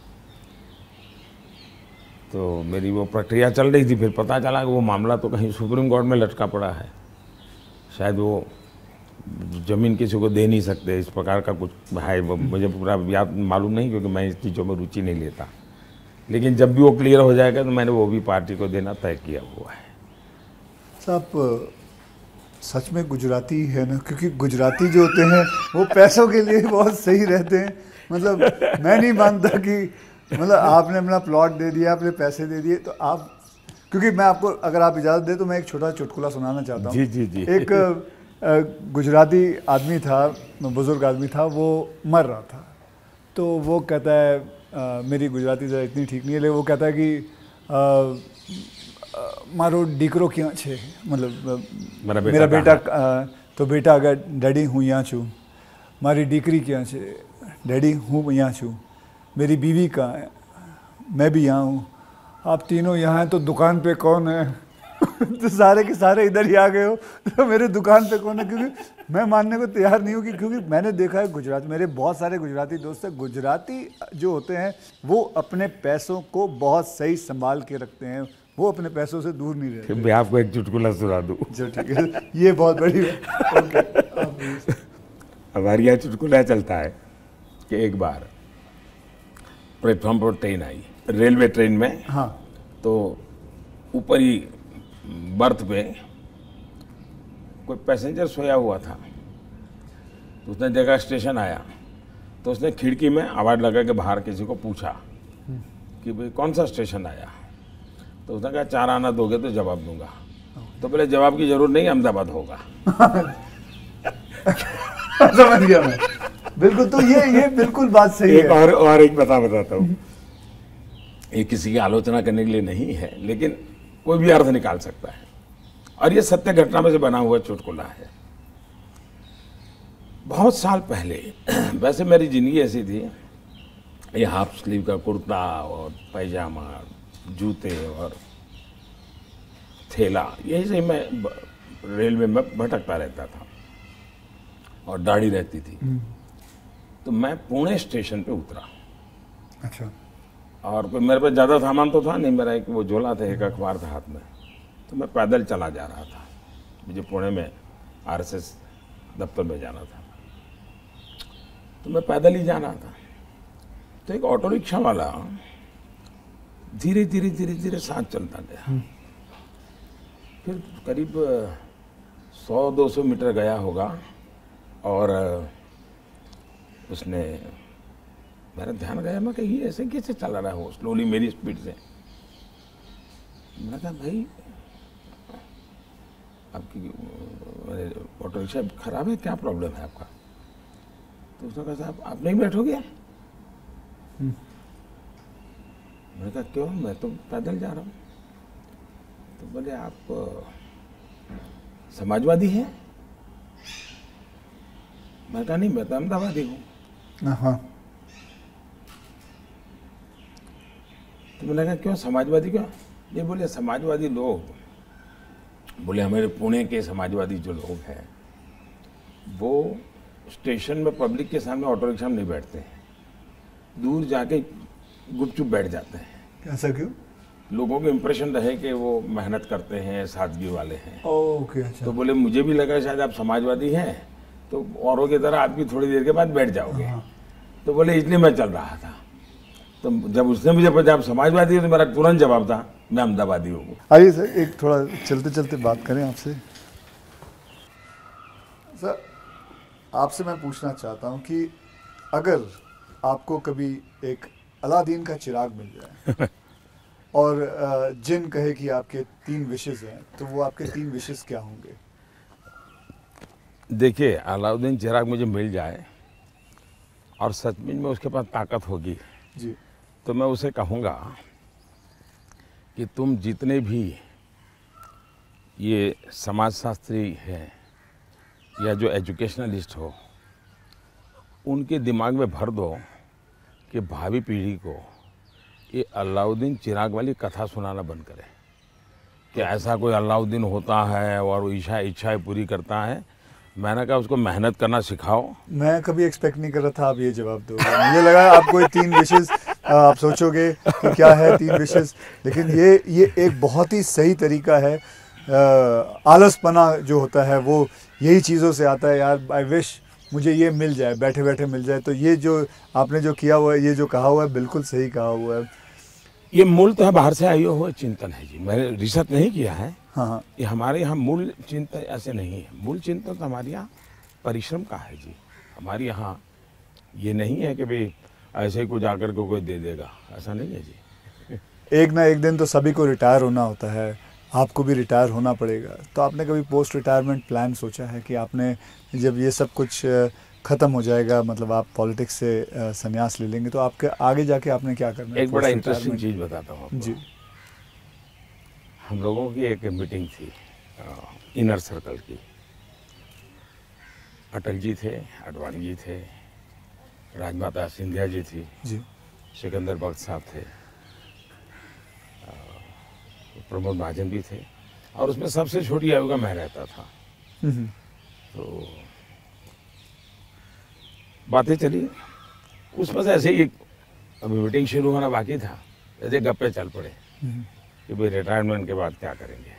तो मेरी वो प्रक्रिया चल रही थी। फिर पता चला कि वो मामला तो कहीं सुप्रीम कोर्ट में लटका पड़ा है, शायद वो ज़मीन किसी को दे नहीं सकते, इस प्रकार का कुछ है। वो मुझे पूरा याद मालूम नहीं क्योंकि मैं इस चीज़ों में रुचि नहीं लेता। लेकिन जब भी वो क्लियर हो जाएगा तो मैंने वो भी पार्टी को देना तय किया हुआ है। साहब सच में गुजराती है ना, क्योंकि गुजराती जो होते हैं वो पैसों के लिए बहुत सही रहते हैं। मतलब मैं नहीं मानता कि मतलब आपने अपना प्लॉट दे दिया, आपने पैसे दे दिए, तो आप, क्योंकि मैं आपको अगर आप इजाज़त दें तो मैं एक छोटा चुटकुला सुनाना चाहता हूँ। जी जी जी। एक गुजराती आदमी था, बुज़ुर्ग आदमी था, वो मर रहा था। तो वो कहता है मेरी गुजराती ज़रा इतनी ठीक नहीं है, लेकिन वो कहता है कि मारो दीकरो क्यां छे, मतलब मेरा बेटा तो बेटा अगर डैडी हूँ यहाँ छू, मारी दीकरी क्यां छे, डैडी हूँ यहाँ छू, मेरी बीवी कहाँ है, मैं भी यहाँ हूँ, आप तीनों यहाँ हैं तो दुकान पे कौन है? तो सारे के सारे इधर ही आ गए हो, तो मेरे दुकान पे कौन है? क्योंकि मैं मानने को तैयार नहीं हूँ कि, क्योंकि मैंने देखा है गुजरात, मेरे बहुत सारे गुजराती दोस्त हैं, गुजराती जो होते हैं वो अपने पैसों को बहुत सही संभाल के रखते हैं, वो अपने पैसों से दूर नहीं रहते। मैं आपको एक चुटकुला सुना दूँ। जो ठीक है, ये बहुत बड़ी बात। हमारे यहाँ चुटकुला चलता है कि एक बार प्लेटफॉर्म पर ट्रेन आई, रेलवे ट्रेन में। हाँ, तो ऊपर ही बर्थ पे कोई पैसेंजर सोया हुआ था। तो उसने देखा स्टेशन आया, तो उसने खिड़की में आवाज़ लगा के बाहर किसी को पूछा कि भाई कौन सा स्टेशन आया। तो उसने कहा 4 आना दोगे तो जवाब दूंगा। तो बोले जवाब की जरूरत नहीं, अहमदाबाद होगा। समझ गया मैं, बिल्कुल। तो ये बिल्कुल बात सही एक है। और एक बताता हूँ, ये किसी की आलोचना करने के लिए नहीं है, लेकिन कोई भी अर्थ निकाल सकता है, और ये सत्य घटना में से बना हुआ चुटकुला है। बहुत साल पहले, वैसे मेरी जिंदगी ऐसी थी, ये हाफ स्लीव का कुर्ता और पैजामा, जूते और थैला, यही से मैं रेलवे में भटकता रहता था, और दाढ़ी रहती थी। तो मैं पुणे स्टेशन पे उतरा। अच्छा। और कोई मेरे पास ज़्यादा सामान तो था नहीं, मेरा एक वो झोला था, एक अखबार था हाथ में। तो मैं पैदल चला जा रहा था, मुझे पुणे में आरएसएस दफ्तर में जाना था। तो मैं पैदल ही जा रहा था, तो एक ऑटो रिक्शा वाला धीरे धीरे धीरे धीरे साथ चलता गया। फिर करीब 100-200 मीटर गया होगा, और उसने, मेरा ध्यान गया, मैं कहीं ऐसे कैसे चला रहा हो स्लोली मेरी स्पीड से। मैंने कहा भाई आपकी ऑटो रिक्शा खराब है, क्या प्रॉब्लम है आपका? तो उसने कहा साहब आप नहीं बैठोगे? मैंने कहा क्यों, मैं तो पैदल जा रहा हूँ। तो बोले आप समाजवादी हैं? मैं कहा नहीं, मैं तो अहमदाबादी हूँ। हाँ। तो मैंने कहा क्यों समाजवादी क्यों? ये बोले समाजवादी लोग, बोले हमारे पुणे के समाजवादी जो लोग हैं वो स्टेशन में पब्लिक के सामने ऑटो रिक्शा में नहीं बैठते हैं, दूर जाके गुपचुप बैठ जाते हैं। ऐसा क्यों? लोगों को इम्प्रेशन रहे कि वो मेहनत करते हैं, सादगी वाले हैं। ओके, अच्छा। तो बोले मुझे भी लगा शायद आप समाजवादी हैं तो औरों की तरह आप भी थोड़ी देर के बाद बैठ जाओगे। तो बोले इसलिए मैं चल रहा था। तो जब उसने मुझे पूछा आप समाजवादी हो तो मेरा तुरंत जवाब था मैं अहमदाबादी हूँ। आइए सर, एक थोड़ा चलते चलते बात करें आपसे। सर, आपसे मैं पूछना चाहता हूँ कि अगर आपको कभी एक अलादीन का चिराग मिल जाए और जिन कहे कि आपके 3 विशेस हैं, तो वो आपके 3 विशेस क्या होंगे? देखिए, अलाउद्दीन चिराग मुझे मिल जाए और सचमुच में उसके पास ताकत होगी जी, तो मैं उसे कहूँगा कि तुम जितने भी ये समाजशास्त्री हैं या जो एजुकेशनलिस्ट हो उनके दिमाग में भर दो कि भावी पीढ़ी को ये अलाउद्दीन चिराग वाली कथा सुनाना बंद करें कि ऐसा कोई अलाउद्दीन होता है और वो इच्छाएं पूरी करता है। मैंने कहा उसको मेहनत करना सिखाओ। मैं कभी एक्सपेक्ट नहीं कर रहा था आप ये जवाब दोगे। मुझे लगा आप कोई 3 विशेस आप सोचोगे कि क्या है 3 विशेस, लेकिन ये एक बहुत ही सही तरीका है। आलसपना जो होता है वो यही चीज़ों से आता है। यार आई विश मुझे ये मिल जाए, बैठे बैठे मिल जाए। तो ये जो आपने जो किया हुआ है, ये जो कहा हुआ है, बिल्कुल सही कहा हुआ है। ये मूल तो है बाहर से आई हुआ चिंतन है जी, मैंने रिसर्च नहीं किया है। हाँ, ये हमारे यहाँ मूल चिंतन ऐसे नहीं है। मूल चिंतन तो हमारे यहाँ परिश्रम का है जी। हमारे यहाँ ये नहीं है कि भाई ऐसे ही कुछ आकर को कोई दे देगा, ऐसा नहीं है जी। एक ना एक दिन तो सभी को रिटायर होना होता है, आपको भी रिटायर होना पड़ेगा। तो आपने कभी पोस्ट रिटायरमेंट प्लान सोचा है कि आपने जब ये सब कुछ ख़त्म हो जाएगा, मतलब आप पॉलिटिक्स से संन्यास ले लेंगे, तो आपके आगे जाके आपने क्या करना है? एक बड़ा इंटरेस्टिंग चीज़ बताता हूँ जी। हम लोगों की एक मीटिंग थी इनर सर्कल की। अटल जी थे, आडवाणी जी थे, राजमाता सिंधिया जी थी जी, सिकंदर बख्त साहब थे, प्रमोद महाजन भी थे और उसमें सबसे छोटी आयु का मैं रहता था। तो बातें चली, उसमें से ऐसे ही अभी मीटिंग शुरू होना बाकी था, ऐसे गप्पे चल पड़े कि भाई रिटायरमेंट के बाद क्या करेंगे।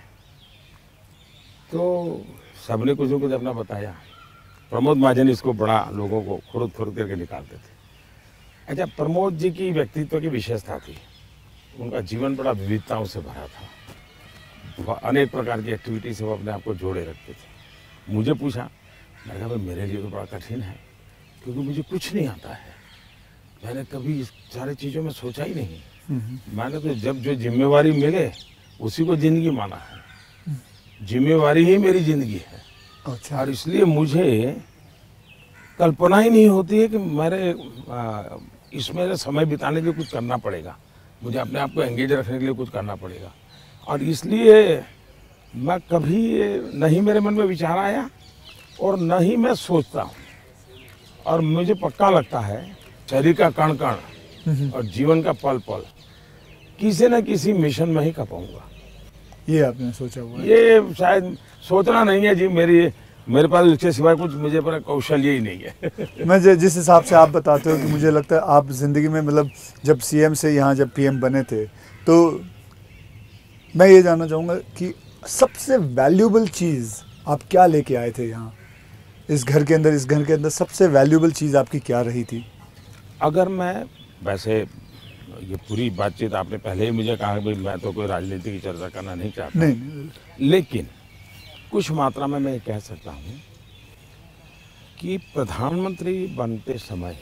तो सबने कुछ न कुछ अपना बताया। प्रमोद महाजन इसको बड़ा लोगों को खुद करके निकालते थे। अच्छा, प्रमोद जी की व्यक्तित्व की विशेषता थी, उनका जीवन बड़ा विविधताओं से भरा था। अनेक प्रकार की एक्टिविटी से वो अपने आप को जोड़े रखते थे। मुझे पूछा, मैंने कहा भाई मेरे लिए तो बड़ा कठिन है क्योंकि मुझे कुछ नहीं आता है, मैंने कभी इस सारी चीज़ों में सोचा ही नहीं। मैंने तो जब जो जिम्मेवारी मिले उसी को ज़िंदगी माना है, जिम्मेवारी ही मेरी ज़िंदगी है। अच्छा। और इसलिए मुझे कल्पना ही नहीं होती है कि मेरे इसमें समय बिताने के लिए कुछ करना पड़ेगा, मुझे अपने आप को एंगेज रखने के लिए कुछ करना पड़ेगा। और इसलिए मैं कभी नहीं मेरे मन में विचार आया और न ही मैं सोचता हूँ। और मुझे पक्का लगता है शरीर का कण कण और जीवन का पल पल किसी न किसी मिशन में ही खपाऊंगा। ये आपने सोचा हुआ है? ये शायद सोचना नहीं है जी, मेरे पास इसके सिवाय कुछ मुझे पर कौशल्य ही नहीं है। मैं जिस हिसाब से आप बताते हो कि मुझे लगता है आप ज़िंदगी में, मतलब जब सीएम से यहाँ जब पीएम बने थे, तो मैं ये जानना चाहूँगा कि सबसे वैल्यूबल चीज़ आप क्या लेके आए थे यहाँ इस घर के अंदर सबसे वैल्यूबल चीज़ आपकी क्या रही थी? अगर मैं, वैसे ये पूरी बातचीत आपने पहले ही मुझे कहा कि मैं तो कोई राजनीति की चर्चा करना नहीं चाहता, नहीं, लेकिन कुछ मात्रा में मैं कह सकता हूँ कि प्रधानमंत्री बनते समय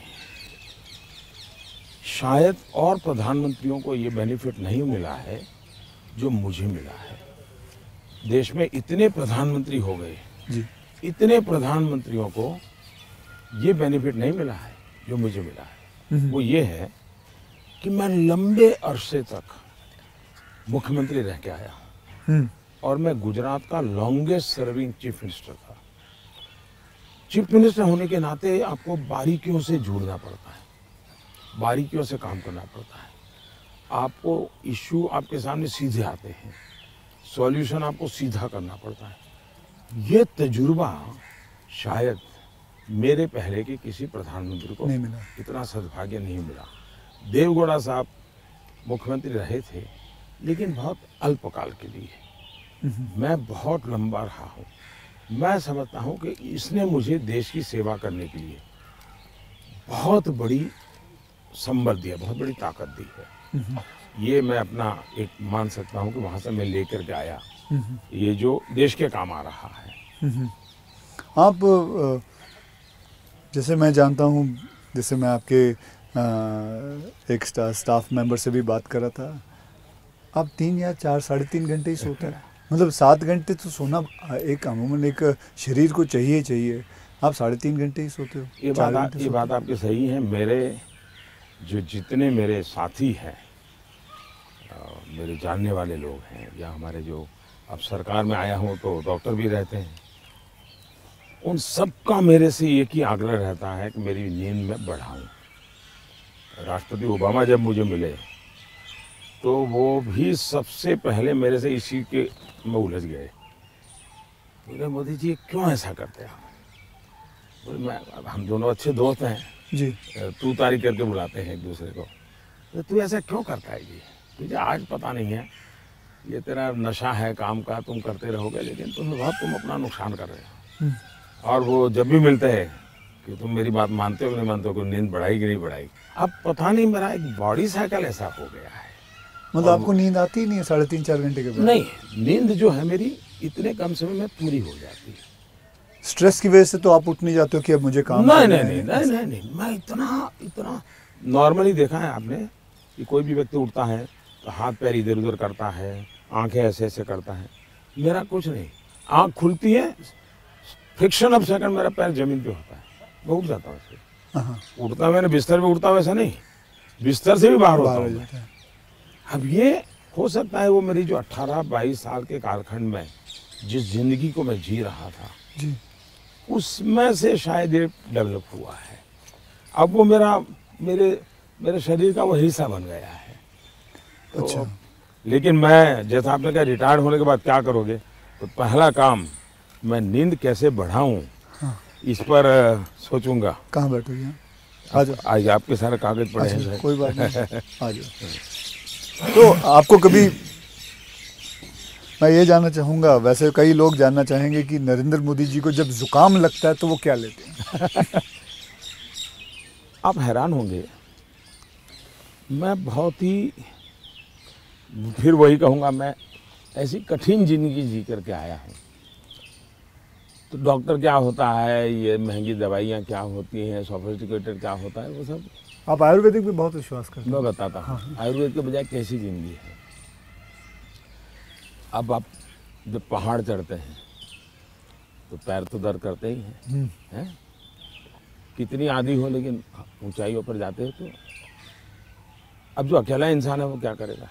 शायद और प्रधानमंत्रियों को ये बेनिफिट नहीं मिला है जो मुझे मिला है। देश में इतने प्रधानमंत्री हो गए जी, इतने प्रधानमंत्रियों को ये बेनिफिट नहीं मिला है जो मुझे मिला है। वो ये है कि मैं लंबे अरसे तक मुख्यमंत्री रह के आया हूँ और मैं गुजरात का लॉन्गेस्ट सर्विंग चीफ मिनिस्टर था। चीफ मिनिस्टर होने के नाते आपको बारीकियों से जुड़ना पड़ता है, बारीकियों से काम करना पड़ता है। आपको इश्यू आपके सामने सीधे आते हैं, सॉल्यूशन आपको सीधा करना पड़ता है। ये तजुर्बा शायद मेरे पहले के किसी प्रधानमंत्री को नहीं मिला। इतना सद्भाग्य नहीं मिला। देवगौड़ा साहब मुख्यमंत्री रहे थे, लेकिन बहुत अल्पकाल के लिए। मैं बहुत लंबा रहा हूँ। मैं समझता हूँ कि इसने मुझे देश की सेवा करने के लिए बहुत बड़ी संबल दिया, बहुत बड़ी ताकत दी है। ये मैं अपना एक मान सकता हूँ कि वहाँ से मैं लेकर के आया, ये जो देश के काम आ रहा है। आप जैसे मैं जानता हूँ, जैसे मैं आपके एक स्टाफ मेंबर से भी बात कर रहा था, आप 3 या 4 साढ़े 3 घंटे ही सोते हैं। मतलब 7 घंटे तो सोना एक अमूमन एक शरीर को चाहिए। आप 3.5 घंटे ही सोते हो। ये बात आपकी सही है। मेरे जो जितने मेरे साथी हैं, मेरे जानने वाले लोग हैं, या हमारे जो अब सरकार में आया हूँ तो डॉक्टर भी रहते हैं, उन सबका मेरे से एक ही आग्रह रहता है कि मेरी नींद में बढ़ाऊं। राष्ट्रपति ओबामा जब मुझे मिले तो वो भी सबसे पहले मेरे से इसी के में उलझ गए। बोले मोदी जी क्यों ऐसा करते हैं आप? बोले हम दोनों अच्छे दोस्त हैं जी, तू तारी करके बुलाते हैं एक दूसरे को। तो तू ऐसा क्यों करता है जी? तुझे आज पता नहीं है, ये तेरा नशा है काम का, तुम करते रहोगे, लेकिन तुम अपना नुकसान कर रहे हो। और वो जब भी मिलते हैं कि तुम मेरी बात मानते हो कि नहीं मानते हो, कि नींद बढ़ाई कि नहीं बढ़ाई। अब पता नहीं मेरा एक बॉडी साइकिल ऐसा हो गया है। मतलब आपको नींद आती ही नहीं है 3.5-4 घंटे के बाद? नहीं, नींद जो है मेरी इतने कम समय में पूरी हो जाती है। स्ट्रेस की वजह से तो आप उठ नहीं जाते हो कि अब मुझे काम नहीं, मैं इतना नॉर्मली देखा है आपने कि कोई भी व्यक्ति उठता है तो हाथ पैर इधर उधर करता है, आंखें ऐसे ऐसे करता है। मेरा कुछ नहीं, आंख खुलती है, फ्रिक्शन ऑफ सेकंड मेरा पैर जमीन पे होता है, मैं उठ जाता हूँ उससे। उठता मैंने बिस्तर पे उठता वैसा नहीं, बिस्तर से भी बाहर होता हूँ। अब ये हो सकता है वो मेरी जो 18-22 साल के कालखंड में जिस जिंदगी को मैं जी रहा था जी, उसमें से शायद ये डेवलप हुआ है। अब वो मेरे शरीर का वो हिस्सा बन गया है। तो अच्छा। लेकिन मैं, जैसा आपने कहा रिटायर्ड होने के बाद क्या करोगे, तो पहला काम मैं नींद कैसे बढ़ाऊं, हाँ। इस पर सोचूंगा। कहाँ बैठोगे? आ जाओ। आज आपके सारे कागज पड़े हैं। कोई बात नहीं, आ जाओ। तो आपको कभी, मैं ये जानना चाहूँगा, वैसे कई लोग जानना चाहेंगे कि नरेंद्र मोदी जी को जब जुकाम लगता है तो वो क्या लेते हैं? आप हैरान होंगे, मैं बहुत ही, फिर वही कहूँगा, मैं ऐसी कठिन जिंदगी जी करके आया हूँ। तो डॉक्टर क्या होता है, ये महंगी दवाइयाँ क्या होती हैं, सोफिस्टिकेटेड क्या होता है, वो सब आप आयुर्वेदिक पे बहुत विश्वास करते हैं? मैं बताता हूँ। आयुर्वेद के बजाय कैसी जिंदगी है। अब आप जब पहाड़ चढ़ते हैं तो पैर तो दर्द करते ही हैं, कितनी आदि हो, लेकिन ऊंचाइयों पर जाते हो तो अब जो अकेला इंसान है वो क्या करेगा?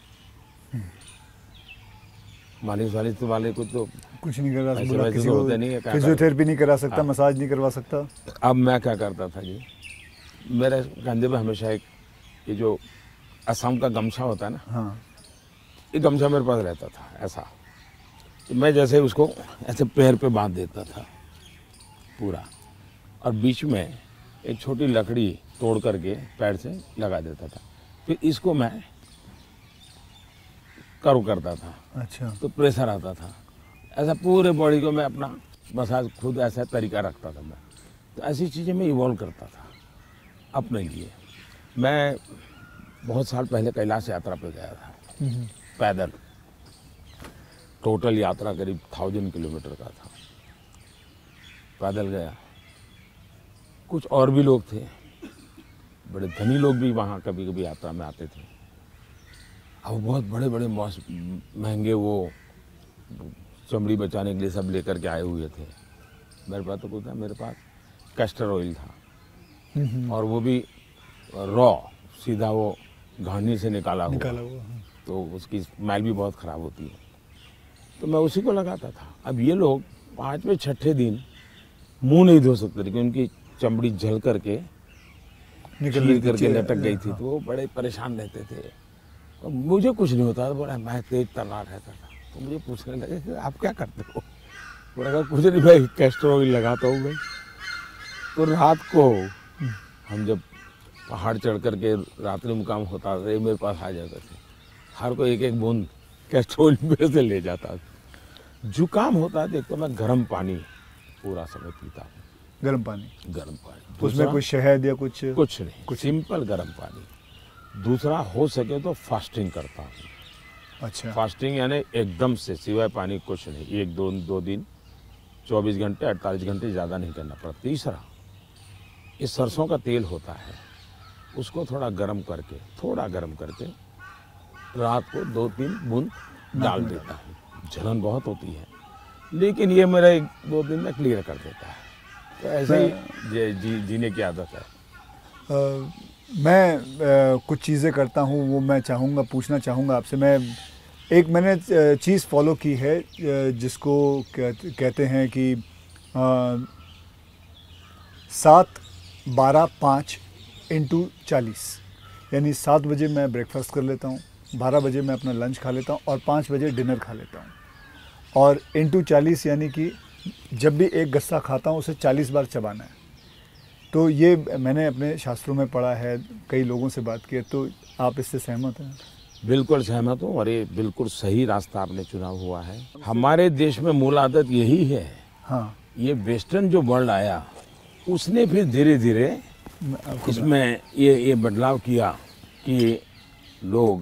मालिश वाले को तो कुछ नहीं करा ऐसे सकता, वैसे किसी तो को होते नहीं है, क्या फिजियोथेरेपी नहीं करा सकता, हाँ। मसाज नहीं करवा सकता। अब मैं क्या करता था जी, मेरे कंधे पे हमेशा एक ये जो असम का गमछा होता है ना, हाँ, ये गमछा मेरे पास रहता था ऐसा। तो मैं जैसे उसको ऐसे पैर पे बांध देता था पूरा, और बीच में एक छोटी लकड़ी तोड़ करके पैर से लगा देता था। फिर इसको मैं कर्व करता था। अच्छा। तो प्रेशर आता था, ऐसा पूरे बॉडी को मैं अपना मसाज खुद ऐसा तरीका रखता था मैं। तो ऐसी चीज़ें मैं इवॉल्व करता था अपने लिए। मैं बहुत साल पहले कैलाश यात्रा पे गया था पैदल। टोटल यात्रा करीब 1000 किलोमीटर का था, पैदल गया। कुछ और भी लोग थे, बड़े धनी लोग भी वहाँ कभी कभी यात्रा में आते थे। अब बहुत बड़े बड़े महंगे वो चमड़ी बचाने के लिए सब लेकर के आए हुए थे। मेरे पास तो कुछ था, मेरे पास कैस्टर ऑयल था, और वो भी रॉ, सीधा वो घानी से निकाला हुआ। तो उसकी स्मेल भी बहुत ख़राब होती है, तो मैं उसी को लगाता था। अब ये लोग 5वें-6ठे दिन मुंह नहीं धो सकते थे, क्योंकि उनकी चमड़ी जल करके चीर करके लटक गई थी। तो वो बड़े परेशान रहते थे। और मुझे कुछ नहीं होता था, बड़ा मैं तेज तर्रार रहता था। तो मुझे पूछने लगे कि आप क्या करते हो? मैंने कहा कुछ नहीं भाई, कैस्टर ऑयल लगाता हूँ मैं। तो रात को हम जब पहाड़ चढ़ करके रात्रि मुकाम होता था, ये मेरे पास आ जाते थे, हर को एक एक बूंद कैस्टर ऑयल मेरे से ले जाता था। जुकाम होता है तो मैं गर्म पानी पूरा समय पीता हूँ। गर्म पानी? गर्म पानी, उसमें कोई शहद या कुछ नहीं, कुछ सिंपल गर्म पानी। दूसरा, हो सके तो फास्टिंग करता हूँ। अच्छा। फास्टिंग यानी एकदम से सिवाय पानी कुछ नहीं, एक दो दिन 24 घंटे 48 घंटे, ज़्यादा नहीं करना पड़ता। तीसरा, ये सरसों का तेल होता है, उसको थोड़ा गर्म करके रात को 2-3 बूंद डाल देता हूँ। जलन बहुत होती है, लेकिन ये मेरा 1-2 दिन में क्लियर कर देता है। तो ऐसे ही जीने की आदत है। मैं कुछ चीज़ें करता हूँ, वो मैं पूछना चाहूँगा आपसे। मैंने चीज़ फॉलो की है जिसको कहते हैं कि 7-12-5 × 40, यानी 7 बजे मैं ब्रेकफास्ट कर लेता हूँ, 12 बजे मैं अपना लंच खा लेता हूँ और 5 बजे डिनर खा लेता हूँ। और × 40 यानी कि जब भी एक गस्सा खाता हूँ उसे 40 बार चबाना है। तो ये मैंने अपने शास्त्रों में पढ़ा है, कई लोगों से बात की है, तो आप इससे सहमत हैं? बिल्कुल सहमत हूँ, और ये बिल्कुल सही रास्ता आपने चुना हुआ है। हमारे देश में मूल आदत यही है। हाँ। ये वेस्टर्न जो वर्ल्ड आया, उसने फिर धीरे धीरे इसमें ये बदलाव किया कि लोग,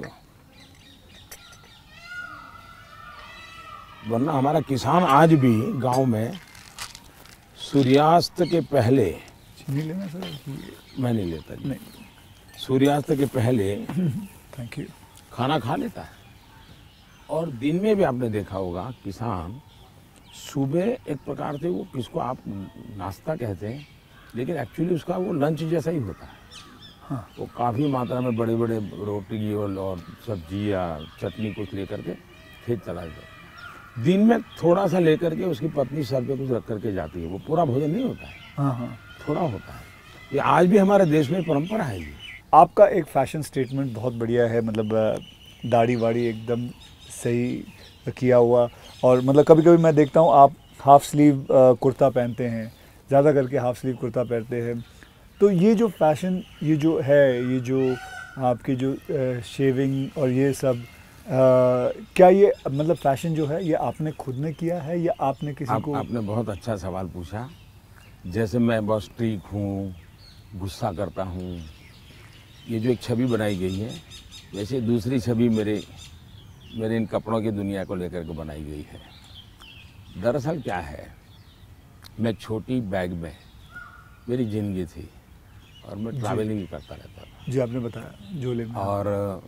वरना हमारा किसान आज भी गांव में सूर्यास्त के पहले, नहीं लेना सर? मैं नहीं लेता जी। नहीं। सूर्यास्त के पहले थैंक यू। खाना खा लेता है। और दिन में भी आपने देखा होगा, किसान सुबह एक प्रकार से, वो किसको आप नाश्ता कहते हैं, लेकिन एक्चुअली उसका वो लंच जैसा ही होता है। हाँ। वो काफ़ी मात्रा में बड़े बड़े रोटी और सब्जी या चटनी कुछ लेकर के खेत चला जाता है। दिन में थोड़ा सा लेकर के उसकी पत्नी सर पे कुछ रख करके जाती है। वो पूरा भोजन नहीं होता है। हाँ हाँ, थोड़ा होता है। ये आज भी हमारे देश में परंपरा है। ये आपका एक फैशन स्टेटमेंट बहुत बढ़िया है, मतलब दाढ़ी वाड़ी एकदम सही किया हुआ। और मतलब कभी कभी मैं देखता हूँ आप हाफ स्लीव कुर्ता पहनते हैं, ज़्यादा करके हाफ स्लीव कुर्ता पहनते हैं। तो ये जो फैशन, ये जो है, ये जो आपकी जो शेविंग और ये सब, क्या ये मतलब फैशन जो है ये आपने खुद ने किया है या आपने किसी को? आपने बहुत अच्छा सवाल पूछा। जैसे मैं बहुत स्ट्रीक हूँ, गुस्सा करता हूँ, ये जो एक छवि बनाई गई है, वैसे दूसरी छवि मेरे इन कपड़ों की दुनिया को लेकर के बनाई गई है। दरअसल क्या है, मैं छोटी बैग में मेरी ज़िंदगी थी और मैं ट्रैवलिंग करता रहता था। जी, आपने बताया झोले में। और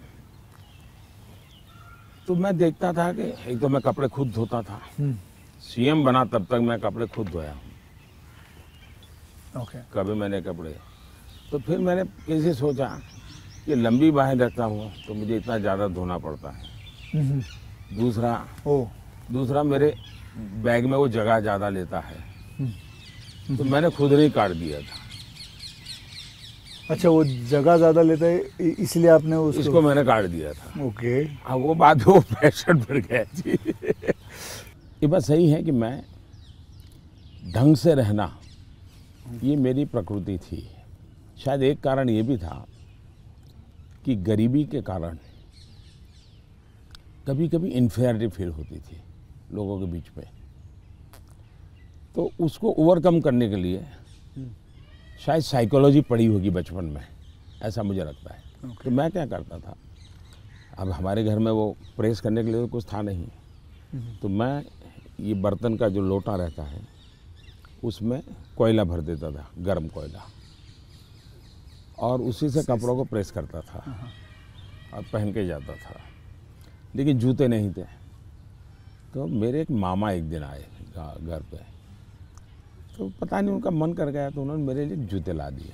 तो मैं देखता था कि एक तो मैं कपड़े खुद धोता था। सीएम बना तब तक मैं कपड़े खुद धोया हूँ। ओके। कभी मैंने कपड़े, तो फिर मैंने कैसे सोचा कि लंबी बाहें रखता हूँ तो मुझे इतना ज़्यादा धोना पड़ता है। दूसरा मेरे बैग में वो जगह ज़्यादा लेता है, तो मैंने खुद नहीं काट दिया था। अच्छा, वो जगह ज़्यादा लेता है इसलिए आपने इसको मैंने काट दिया था। ओके। अब वो बात वो फैशन पर गया जी। ये बात सही है कि मैं ढंग से रहना, ये मेरी प्रकृति थी। शायद एक कारण ये भी था कि गरीबी के कारण कभी कभी इन्फीरियरिटी फील होती थी लोगों के बीच में। तो उसको ओवरकम करने के लिए शायद साइकोलॉजी पढ़ी होगी बचपन में, ऐसा मुझे लगता है। तो मैं क्या करता था, अब हमारे घर में वो प्रेस करने के लिए तो कुछ था नहीं, तो मैं ये बर्तन का जो लोटा रहता है उसमें कोयला भर देता था, गर्म कोयला, और उसी से कपड़ों को प्रेस करता था और पहन के जाता था। लेकिन जूते नहीं थे। तो मेरे एक मामा एक दिन आए घर पे, तो पता नहीं उनका मन कर गया, तो उन्होंने मेरे लिए जूते ला दिए।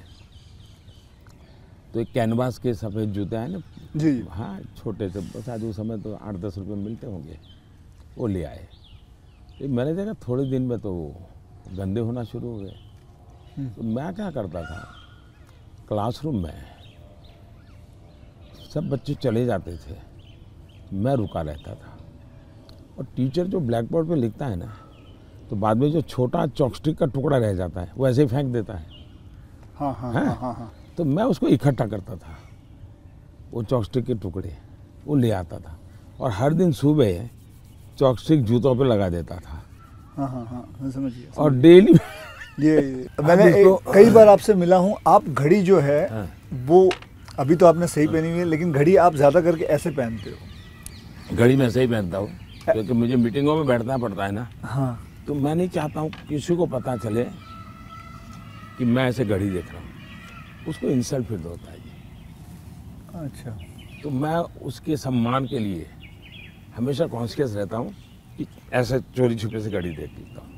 तो एक कैनवास के सफ़ेद जूते हैं ना जी, हाँ, छोटे से, शायद उस समय तो 8-10 रुपये मिलते होंगे, वो ले आए। तो मैंने देखा थोड़े दिन में तो वो गंदे होना शुरू हो गए। तो मैं क्या करता था, क्लासरूम में सब बच्चे चले जाते थे, मैं रुका रहता था। और टीचर जो ब्लैक बोर्ड पे लिखता है ना, तो बाद में जो छोटा चॉपस्टिक का टुकड़ा रह जाता है वो ऐसे ही फेंक देता है। हाँ हाँ हाँ हाँ हाँ। तो मैं उसको इकट्ठा करता था, वो चॉपस्टिक के टुकड़े वो ले आता था, और हर दिन सुबह चॉपस्टिक जूतों पे लगा देता था। हाँ हाँ हाँ, मैं समझ गया। और डेली ये मैंने कई बार आपसे मिला हूँ, आप घड़ी जो है वो अभी तो आपने सही पहनी हुई है, लेकिन घड़ी आप ज़्यादा करके ऐसे पहनते हो। घड़ी मैं सही पहनता हूँ क्योंकि मुझे मीटिंगों में बैठना पड़ता है ना। हाँ। तो मैं नहीं चाहता हूँ किसी को पता चले कि मैं ऐसे घड़ी देख रहा हूँ, उसको इंसल्ट फील होता है जी। अच्छा। तो मैं उसके सम्मान के लिए हमेशा कॉन्शियस रहता हूँ कि ऐसे चोरी छुपे से घड़ी देख लेता हूँ।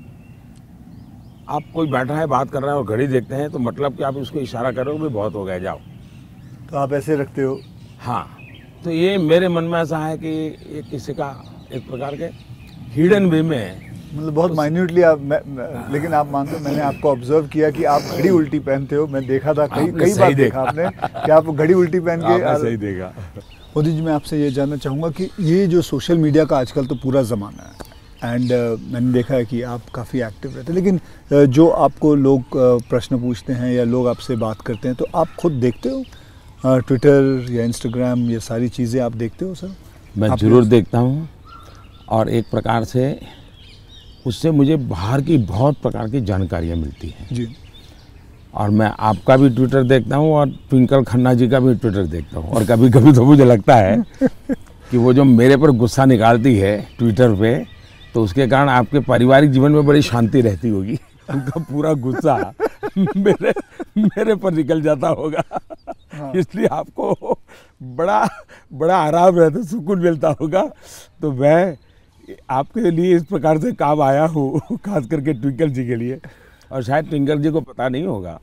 आप कोई बैठा है बात कर रहा है और घड़ी देखते हैं तो मतलब कि आप उसको इशारा करोगे भी बहुत हो गया जाओ, तो आप ऐसे रखते हो। हाँ। तो ये मेरे मन में ऐसा है कि ये किसी का एक प्रकार के हिडन वे में, मतलब बहुत माइन्यूटली आप लेकिन आप मानते हो, मैंने आपको ऑब्जर्व किया कि आप घड़ी उल्टी पहनते हो। मैं देखा था कई बार देखा आपने कि आप घड़ी उल्टी पहन के। सही देखा। मोदी जी, मैं आपसे ये जानना चाहूँगा कि ये जो सोशल मीडिया का आजकल तो पूरा ज़माना है, एंड मैंने देखा है कि आप काफ़ी एक्टिव रहते हैं, लेकिन जो आपको लोग प्रश्न पूछते हैं या लोग आपसे बात करते हैं, तो आप खुद देखते हो ट्विटर या इंस्टाग्राम, ये सारी चीज़ें आप देखते हो सर? मैं ज़रूर देखता हूँ, और एक प्रकार से उससे मुझे बाहर की बहुत प्रकार की जानकारियाँ मिलती हैं जी। और मैं आपका भी ट्विटर देखता हूँ और ट्विंकल खन्ना जी का भी ट्विटर देखता हूँ। और कभी कभी तो मुझे लगता है कि वो जो मेरे पर गुस्सा निकालती है ट्विटर पे, तो उसके कारण आपके पारिवारिक जीवन में बड़ी शांति रहती होगी। उनका पूरा गुस्सा मेरे पर निकल जाता होगा। हाँ। इसलिए आपको बड़ा आराम रहता, सुकून मिलता होगा। तो मैं आपके लिए इस प्रकार से काम आया हूँ, खास करके ट्विंकल जी के लिए। और शायद ट्विंकल जी को पता नहीं होगा,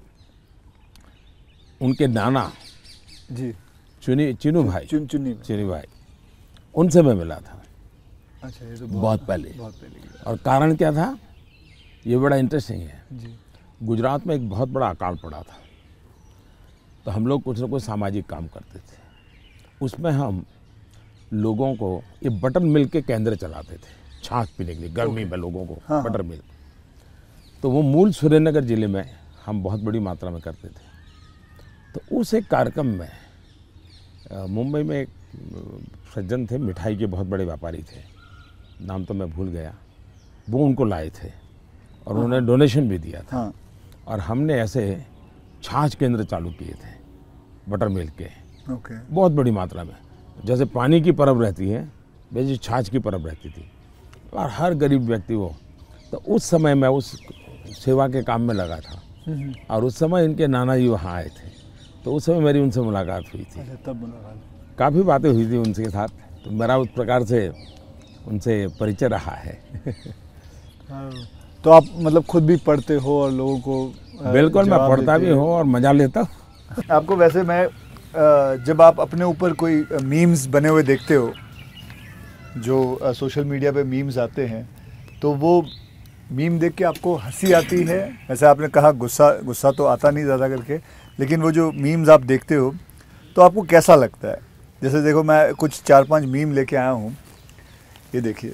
उनके नाना जी चिनू भाई, उनसे मैं मिला था। अच्छा, ये तो बहुत पहले। और कारण क्या था, ये बड़ा इंटरेस्टिंग है जी। गुजरात में एक बहुत बड़ा अकाल पड़ा था, तो हम लोग कुछ न कुछ सामाजिक काम करते थे। उसमें हम लोगों को ये बटर मिल्क के केंद्र चलाते थे, छाछ पीने के लिए गर्मी में लोगों को। हाँ। बटर मिल्क, तो वो मूल सुरेंद्रनगर जिले में हम बहुत बड़ी मात्रा में करते थे। तो उस एक कार्यक्रम में मुंबई में एक सज्जन थे, मिठाई के बहुत बड़े व्यापारी थे, नाम तो मैं भूल गया, वो उनको लाए थे और उन्होंने डोनेशन भी दिया था। और हमने ऐसे छाछ केंद्र चालू किए थे बटर मिल्क के, बहुत बड़ी मात्रा में। जैसे पानी की परब रहती है वैसे छाछ की परब रहती थी, और हर गरीब व्यक्ति वो। तो उस समय मैं उस सेवा के काम में लगा था, और उस समय इनके नाना जी वहाँ आए थे, तो उस समय मेरी उनसे मुलाकात हुई थी। तब मुलाकात, काफ़ी बातें हुई थी उनके साथ, तो मेरा उस प्रकार से उनसे परिचय रहा है। तो आप मतलब खुद भी पढ़ते हो और लोगों को? बिल्कुल, मैं पढ़ता भी हूँ और मज़ा लेता हूँ। आपको वैसे मैं जब आप अपने ऊपर कोई मीम्स बने हुए देखते हो, जो सोशल मीडिया पे मीम्स आते हैं, तो वो मीम देख के आपको हंसी आती है? वैसे आपने कहा गुस्सा तो आता नहीं ज़्यादा करके, लेकिन वो जो मीम्स आप देखते हो तो आपको कैसा लगता है? जैसे देखो, मैं कुछ 4-5 मीम लेके आया हूँ, ये देखिए।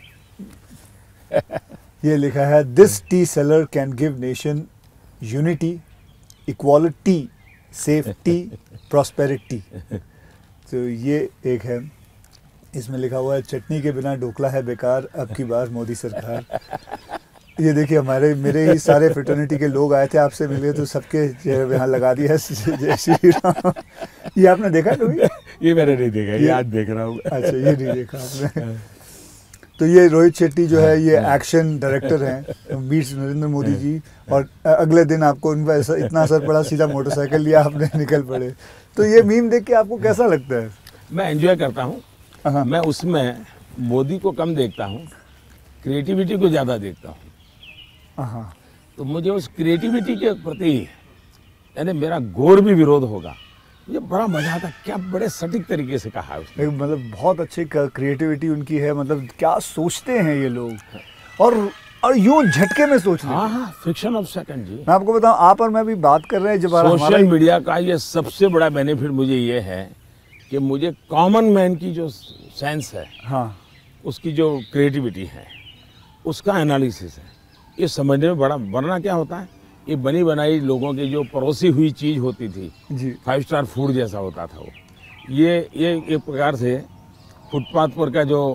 ये लिखा है, this tea seller can give nation unity, equality, safety, prosperity. तो ये एक है। इसमें लिखा हुआ है, चटनी के बिना ढोकला है बेकार, अब की बार मोदी सरकार। ये देखिए, मेरे ही सारे फ्रेटर्निटी के लोग आए थे, आपसे मिले तो सबके चेहरे यहाँ लगा दिया जय श्री राम। ये आपने देखा कभी? ये मैंने नहीं देखा, ये आज देख रहा हूँ। अच्छा, ये नहीं देखा आपने? तो ये रोहित शेट्टी जो है, ये एक्शन डायरेक्टर हैं, मीट्स नरेंद्र मोदी जी, और अगले दिन आपको उन पर इतना असर पड़ा, सीधा मोटरसाइकिल लिया आपने, निकल पड़े। तो ये मीम देख के आपको कैसा लगता है? मैं एंजॉय करता हूँ। मैं उसमें मोदी को कम देखता हूँ, क्रिएटिविटी को ज़्यादा देखता हूँ। तो मुझे उस क्रिएटिविटी के प्रति, यानी मेरा घोर भी विरोध होगा, मुझे बड़ा मजा आता। क्या बड़े सटीक तरीके से कहा है उसने। मतलब बहुत अच्छी क्रिएटिविटी उनकी है, मतलब क्या सोचते हैं ये लोग, और यूं झटके में सोचते हैं। हाँ, फ्रिक्शन ऑफ सेकंड जी। मैं आपको बताऊं, आप और मैं भी बात कर रहे हैं जब सोशल मीडिया का ये सबसे बड़ा बेनिफिट मुझे ये है कि मुझे कॉमन मैन की जो सेंस है, हाँ, उसकी जो क्रिएटिविटी है, उसका एनालिसिस है, ये समझने में बड़ा, वरना क्या होता है, ये बनी बनाई लोगों की जो परोसी हुई चीज़ होती थी, जी, 5 स्टार फूड जैसा होता था वो, ये एक प्रकार से फुटपाथ पर का जो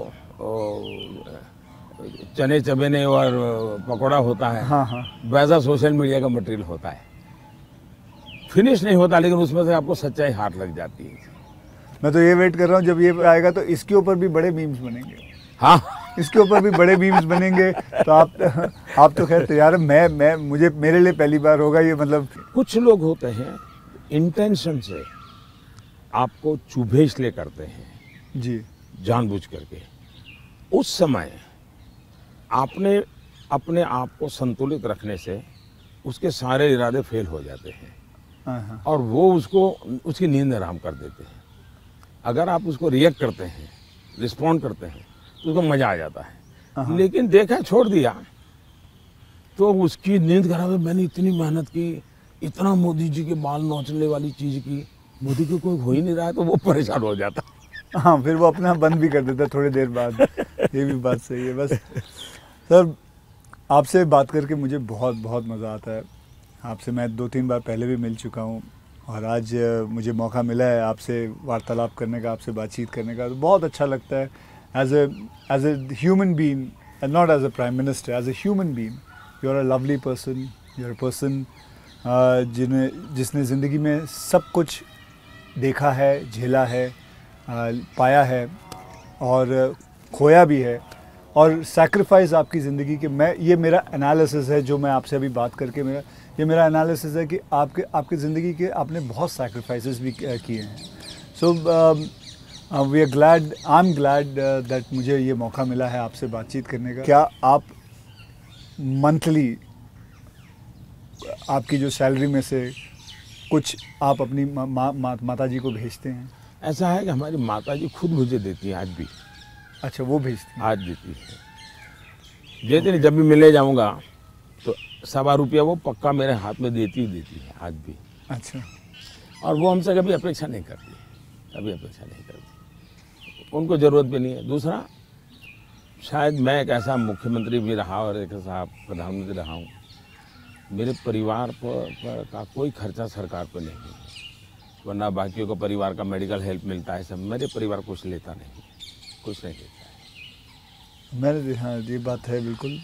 चने चबेने और पकौड़ा होता है, हाँ, हाँ, वैसा सोशल मीडिया का मटेरियल होता है। फिनिश नहीं होता, लेकिन उसमें से आपको सच्चाई हाथ लग जाती है। मैं तो ये वेट कर रहा हूँ जब ये आएगा तो इसके ऊपर भी बड़े मीम्स बनेंगे। हाँ, इसके ऊपर भी बड़े मीम्स बनेंगे। तो आप तो खैर तैयार है। मैं मुझे मेरे लिए पहली बार होगा ये, मतलब कुछ लोग होते हैं इंटेंशन से आपको चुभे इसलिए करते हैं, जी, जानबूझ करके। उस समय आपने अपने आप को संतुलित रखने से उसके सारे इरादे फेल हो जाते हैं, हाँ, हाँ, और वो उसकी नींद हराम कर देते हैं। अगर आप उसको रिएक्ट करते हैं, रिस्पॉन्ड करते हैं, तो उसको मज़ा आ जाता है। लेकिन देखा छोड़ दिया तो उसकी नींद खराब है। मैंने इतनी मेहनत की, इतना मोदी जी के बाल नोचने वाली चीज़ की, मोदी को कोई हो ही नहीं रहा है, तो वो परेशान हो जाता। हाँ, फिर वो अपना बंद भी कर देता थोड़ी देर बाद। ये भी बात सही है। बस सर, आपसे बात करके मुझे बहुत बहुत मज़ा आता है। आपसे मैं 2-3 बार पहले भी मिल चुका हूँ, और आज मुझे मौका मिला है आपसे वार्तालाप करने का, आपसे बातचीत करने का, तो बहुत अच्छा लगता है। As a human being, and not as a prime minister, as a human being, you are a lovely person, you are a person जिसने ज़िंदगी में सब कुछ देखा है, झेला है, पाया है, और खोया भी है, और सैक्रिफाइस आपकी ज़िंदगी के, ये मेरा एनालिसिस है जो मैं आपसे अभी बात करके ये मेरा एनालिसिस है कि आपकी ज़िंदगी के आपने बहुत सैक्रिफाइसेस भी किए हैं। So we are glad, I am glad that मुझे ये मौका मिला है आपसे बातचीत करने का। क्या आप मंथली आपकी जो सैलरी में से कुछ आप अपनी माता जी को भेजते हैं? ऐसा है कि हमारी माता जी खुद मुझे देती हैं आज भी। अच्छा, वो भेजती हैं? आज देती है। जैसे जब भी मिले जाऊंगा तो ₹1.25 वो पक्का मेरे हाथ में देती है आज भी। अच्छा। और वो हमसे कभी अपेक्षा नहीं करती, कभी अपेक्षा नहीं करती, उनको ज़रूरत भी नहीं है। दूसरा, शायद मैं एक ऐसा मुख्यमंत्री भी रहा और एक ऐसा प्रधानमंत्री रहा हूँ, मेरे परिवार पर का कोई खर्चा सरकार पर नहीं है, वरना बाकियों को परिवार का मेडिकल हेल्प मिलता है सब, मेरे परिवार कुछ लेता नहीं, कुछ नहीं लेता है। मैंने, हाँ, ये बात है, बिल्कुल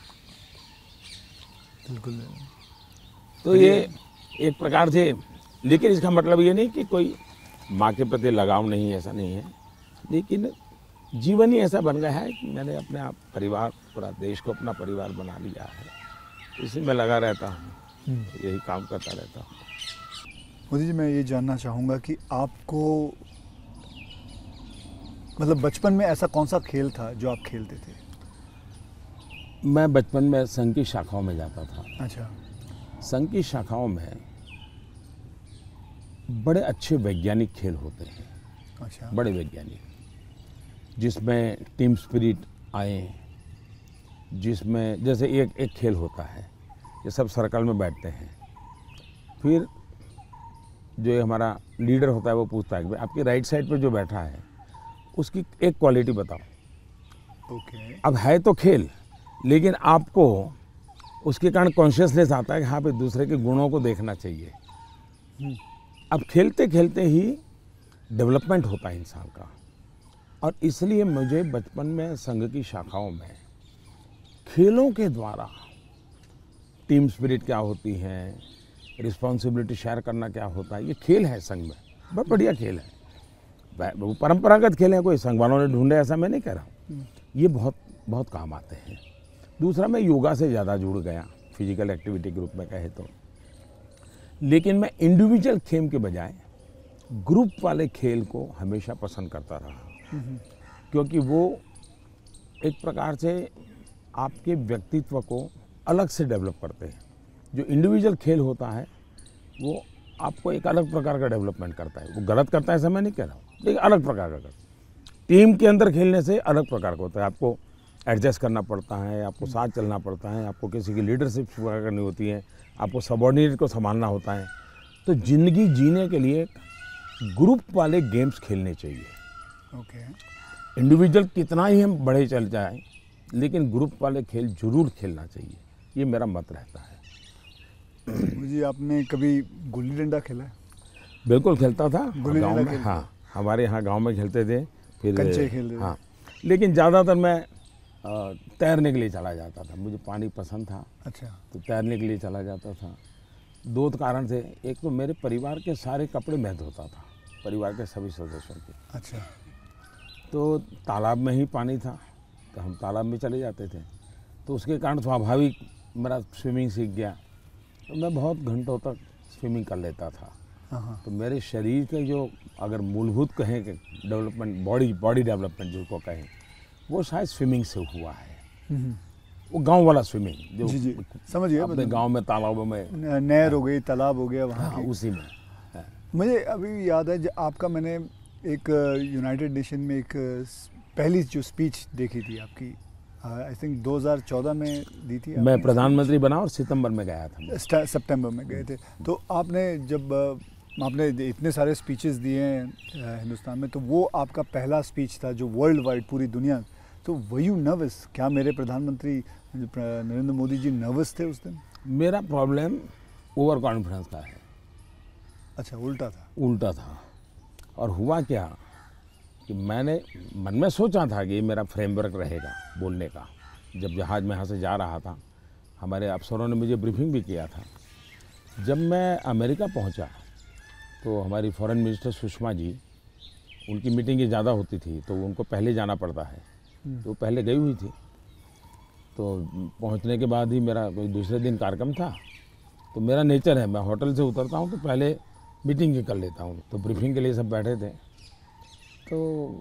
बिल्कुल। तो ये एक प्रकार से, लेकिन इसका मतलब ये नहीं कि कोई माँ के प्रति लगाव नहीं है, ऐसा नहीं है, लेकिन जीवन ही ऐसा बन गया है कि मैंने अपने आप परिवार, पूरा देश को अपना परिवार बना लिया है, इसी में लगा रहता हूँ, यही काम करता रहता हूँ। मोदी जी, मैं ये जानना चाहूँगा कि आपको, मतलब बचपन में ऐसा कौन सा खेल था जो आप खेलते थे? मैं बचपन में संघ की शाखाओं में जाता था। अच्छा। संघ की शाखाओं में बड़े अच्छे वैज्ञानिक खेल होते हैं। अच्छा। बड़े वैज्ञानिक, जिसमें टीम स्पिरिट आए, जिसमें जैसे एक खेल होता है, ये सब सर्कल में बैठते हैं, फिर जो ये हमारा लीडर होता है वो पूछता है कि आपकी राइट साइड पे जो बैठा है उसकी एक क्वालिटी बताओ। ओके। अब है तो खेल, लेकिन आपको उसके कारण कॉन्शियसनेस आता है कि हाँ भाई दूसरे के गुणों को देखना चाहिए। अब खेलते खेलते ही डेवलपमेंट होता है इंसान का, और इसलिए मुझे बचपन में संघ की शाखाओं में खेलों के द्वारा टीम स्पिरिट क्या होती है, रिस्पॉन्सिबिलिटी शेयर करना क्या होता है, ये खेल है संघ में, बहुत बढ़िया खेल है। वो परंपरागत खेल है, कोई संघ वालों ने ढूंढे ऐसा मैं नहीं कह रहा हूँ, ये बहुत बहुत काम आते हैं। दूसरा, मैं योगा से ज़्यादा जुड़ गया, फिजिकल एक्टिविटी के रूप में कहे तो, लेकिन मैं इंडिविजुअल खेल के बजाय ग्रुप वाले खेल को हमेशा पसंद करता रहा, क्योंकि वो एक प्रकार से आपके व्यक्तित्व को अलग से डेवलप करते हैं। जो इंडिविजुअल खेल होता है वो आपको एक अलग प्रकार का डेवलपमेंट करता है, वो गलत करता है ऐसा मैं नहीं कह रहा हूँ, लेकिन अलग प्रकार का। टीम के अंदर खेलने से अलग प्रकार का होता है, आपको एडजस्ट करना पड़ता है, आपको साथ चलना पड़ता है, आपको किसी की लीडरशिप करनी होती है, आपको सबॉर्डिनेट को संभालना होता है। तो ज़िंदगी जीने के लिए ग्रुप वाले गेम्स खेलने चाहिए। ओके। इंडिविजुअल कितना ही हम बड़े चल जाएं, लेकिन ग्रुप वाले खेल जरूर खेलना चाहिए, ये मेरा मत रहता है। मुझे आपने कभी गुल्ली डंडा खेला है? बिल्कुल खेलता था गुल्ली गाँव डंडा में। खेलते? हाँ, हमारे यहाँ गांव में खेलते थे। फिर कंचे खेलते थे? हाँ, लेकिन ज़्यादातर मैं तैरने के लिए चला जाता था, मुझे पानी पसंद था। अच्छा। तो तैरने के लिए चला जाता था। दो कारण थे, एक तो मेरे परिवार के सारे कपड़े मैं धोता था, परिवार के सभी सदस्यों के। अच्छा। तो तालाब में ही पानी था, तो हम तालाब में चले जाते थे, तो उसके कारण स्वाभाविक मेरा स्विमिंग सीख गया। तो मैं बहुत घंटों तक स्विमिंग कर लेता था। हाँ। तो मेरे शरीर के जो अगर मूलभूत कहें कि डेवलपमेंट, बॉडी डेवलपमेंट जिसको कहें, वो शायद स्विमिंग से हुआ है। वो गांव वाला स्विमिंग जो जी समझ गया। अपने गांव में तालाबों में नहर हो गई, तालाब हो गया वहाँ हाँ, की। उसी में। मुझे अभी याद है आपका, मैंने एक यूनाइटेड नेशन में एक पहली जो स्पीच देखी थी आपकी, आई थिंक 2014 में दी थी। मैं प्रधानमंत्री बना और सितंबर में गया था। सितंबर में गए थे। तो आपने जब आपने इतने सारे स्पीचेस दिए हैं हिंदुस्तान में, तो वो आपका पहला स्पीच था जो वर्ल्ड वाइड पूरी दुनिया। तो वर यू नर्वस? क्या मेरे प्रधानमंत्री नरेंद्र मोदी जी नर्वस थे उस दिन? मेरा प्रॉब्लम ओवर कॉन्फिडेंस का है। अच्छा, उल्टा था? उल्टा था। और हुआ क्या कि मैंने मन में सोचा था कि ये मेरा फ्रेमवर्क रहेगा बोलने का। जब जहाज़ में यहाँ से जा रहा था, हमारे अफसरों ने मुझे ब्रीफिंग भी किया था। जब मैं अमेरिका पहुँचा तो हमारी फॉरेन मिनिस्टर सुषमा जी, उनकी मीटिंगें ज़्यादा होती थी, तो उनको पहले जाना पड़ता है, तो पहले गई हुई थी। तो पहुंचने के बाद ही मेरा कोई दूसरे दिन कार्यक्रम था। तो मेरा नेचर है, मैं होटल से उतरता हूं तो पहले मीटिंग कर लेता हूं। तो ब्रीफिंग के लिए सब बैठे थे, तो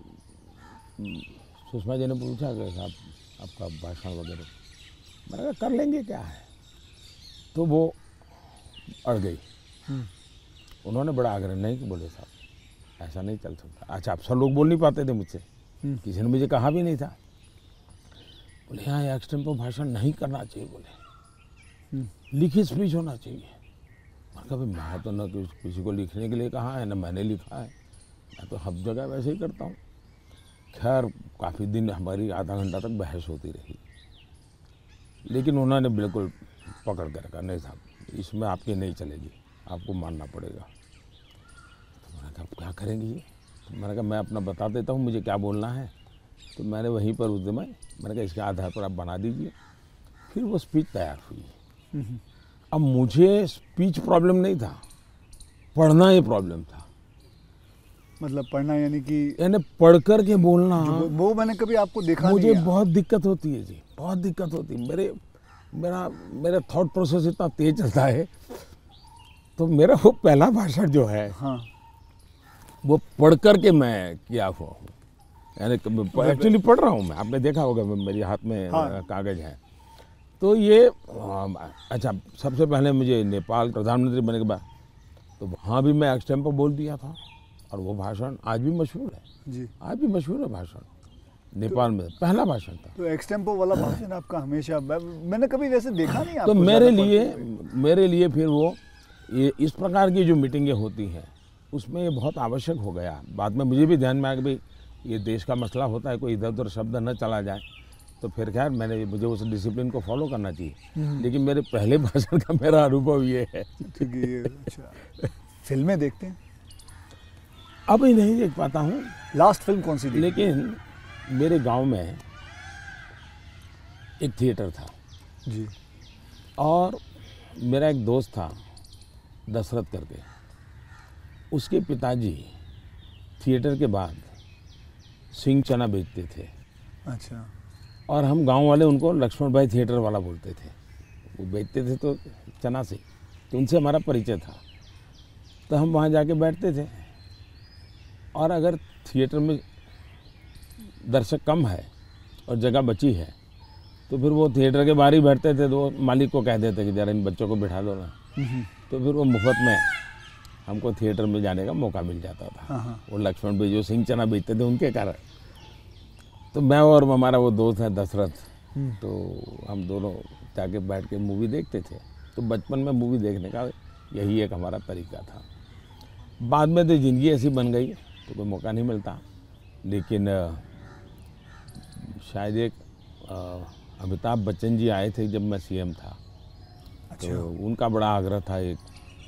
सुषमा जी ने पूछा कि साहब आपका भाषण वगैरह, मैंने कहा कर लेंगे, क्या है। तो वो अड़ गई। उन्होंने बड़ा आग्रह नहीं कि बोले साहब ऐसा नहीं चल सकता। अच्छा, अफसर लोग बोल नहीं पाते थे मुझसे, किसी ने मुझे कहा भी नहीं था। बोले यहाँ एक्सटेम्पो भाषण नहीं करना चाहिए, बोले लिखित स्पीच होना चाहिए। मैंने कहा मैं तो न किसी को लिखने के लिए कहा है, न मैंने लिखा है, मैं तो हर जगह वैसे ही करता हूँ। खैर काफ़ी दिन हमारी आधा घंटा तक बहस होती रही, लेकिन उन्होंने बिल्कुल पकड़ कर रखा, नहीं साहब इसमें आपकी नहीं चलेगी, आपको मानना पड़ेगा। तो मैंने कहा क्या करेंगे ये? तो मैंने कहा मैं अपना बता देता हूँ मुझे क्या बोलना है। तो मैंने वहीं पर उस दिन मैंने कहा इसके आधार पर आप बना दीजिए। फिर वो स्पीच तैयार हुई। अब मुझे स्पीच प्रॉब्लम नहीं था, पढ़ना ये प्रॉब्लम था। मतलब पढ़ना यानी पढ़ कर के बोलना, वो मैंने कभी आपको देखा मुझे नहीं। बहुत दिक्कत होती है जी, बहुत दिक्कत होती है। मेरा थॉट प्रोसेस इतना तेज चलता है। तो मेरा वो पहला भाषण जो है, हाँ, वो पढ़ कर के मैं किया हुआ हूँ, यानी एक्चुअली पढ़ रहा हूँ मैं। आपने देखा होगा मेरे हाथ में कागज है। तो ये अच्छा, सबसे पहले मुझे नेपाल प्रधानमंत्री बनने के बाद तो वहाँ भी मैं एक्सटेम्पो बोल दिया था, और वो भाषण आज भी मशहूर है जी। आज भी मशहूर है भाषण। नेपाल में पहला भाषण था। तो एक्सटेम्पो वाला भाषण आपका हमेशा, मैंने कभी वैसे देखा नहीं। तो मेरे लिए फिर वो ये इस प्रकार की जो मीटिंगें होती हैं उसमें ये बहुत आवश्यक हो गया। बाद में मुझे भी ध्यान में आया कि भाई ये देश का मसला होता है, कोई इधर उधर शब्द न चला जाए। तो फिर खैर मुझे उस डिसिप्लिन को फॉलो करना चाहिए। लेकिन मेरे पहले भाषण का मेरा अनुभव ये है। ठीक है। अच्छा, फिल्में देखते हैं? अभी नहीं देख पाता हूँ। लास्ट फिल्म कौन सी देखी? लेकिन मेरे गांव में एक थिएटर था जी, और मेरा एक दोस्त था दशरथ करके, उसके पिताजी थिएटर के बाद सिंह चना बेचते थे। अच्छा। और हम गांव वाले उनको लक्ष्मण भाई थिएटर वाला बोलते थे। वो बेचते थे तो चना से, तो उनसे हमारा परिचय था। तो हम वहाँ जाके बैठते थे, और अगर थिएटर में दर्शक कम है और जगह बची है तो फिर वो थिएटर के बाहर ही बैठते थे। तो मालिक को कह देते कि ज़रा इन बच्चों को बिठा दो ना। तो फिर वो मुफ्त में हमको थिएटर में जाने का मौका मिल जाता था। वो लक्ष्मण भाई जो सिंह चना बेचते थे उनके कारण। तो मैं और हमारा वो दोस्त है दशरथ, तो हम दोनों जाके बैठ के मूवी देखते थे। तो बचपन में मूवी देखने का यही एक हमारा तरीका था। बाद में तो ज़िंदगी ऐसी बन गई तो कोई मौका नहीं मिलता। लेकिन शायद एक अमिताभ बच्चन जी आए थे जब मैं सीएम था। अच्छा। तो उनका बड़ा आग्रह था एक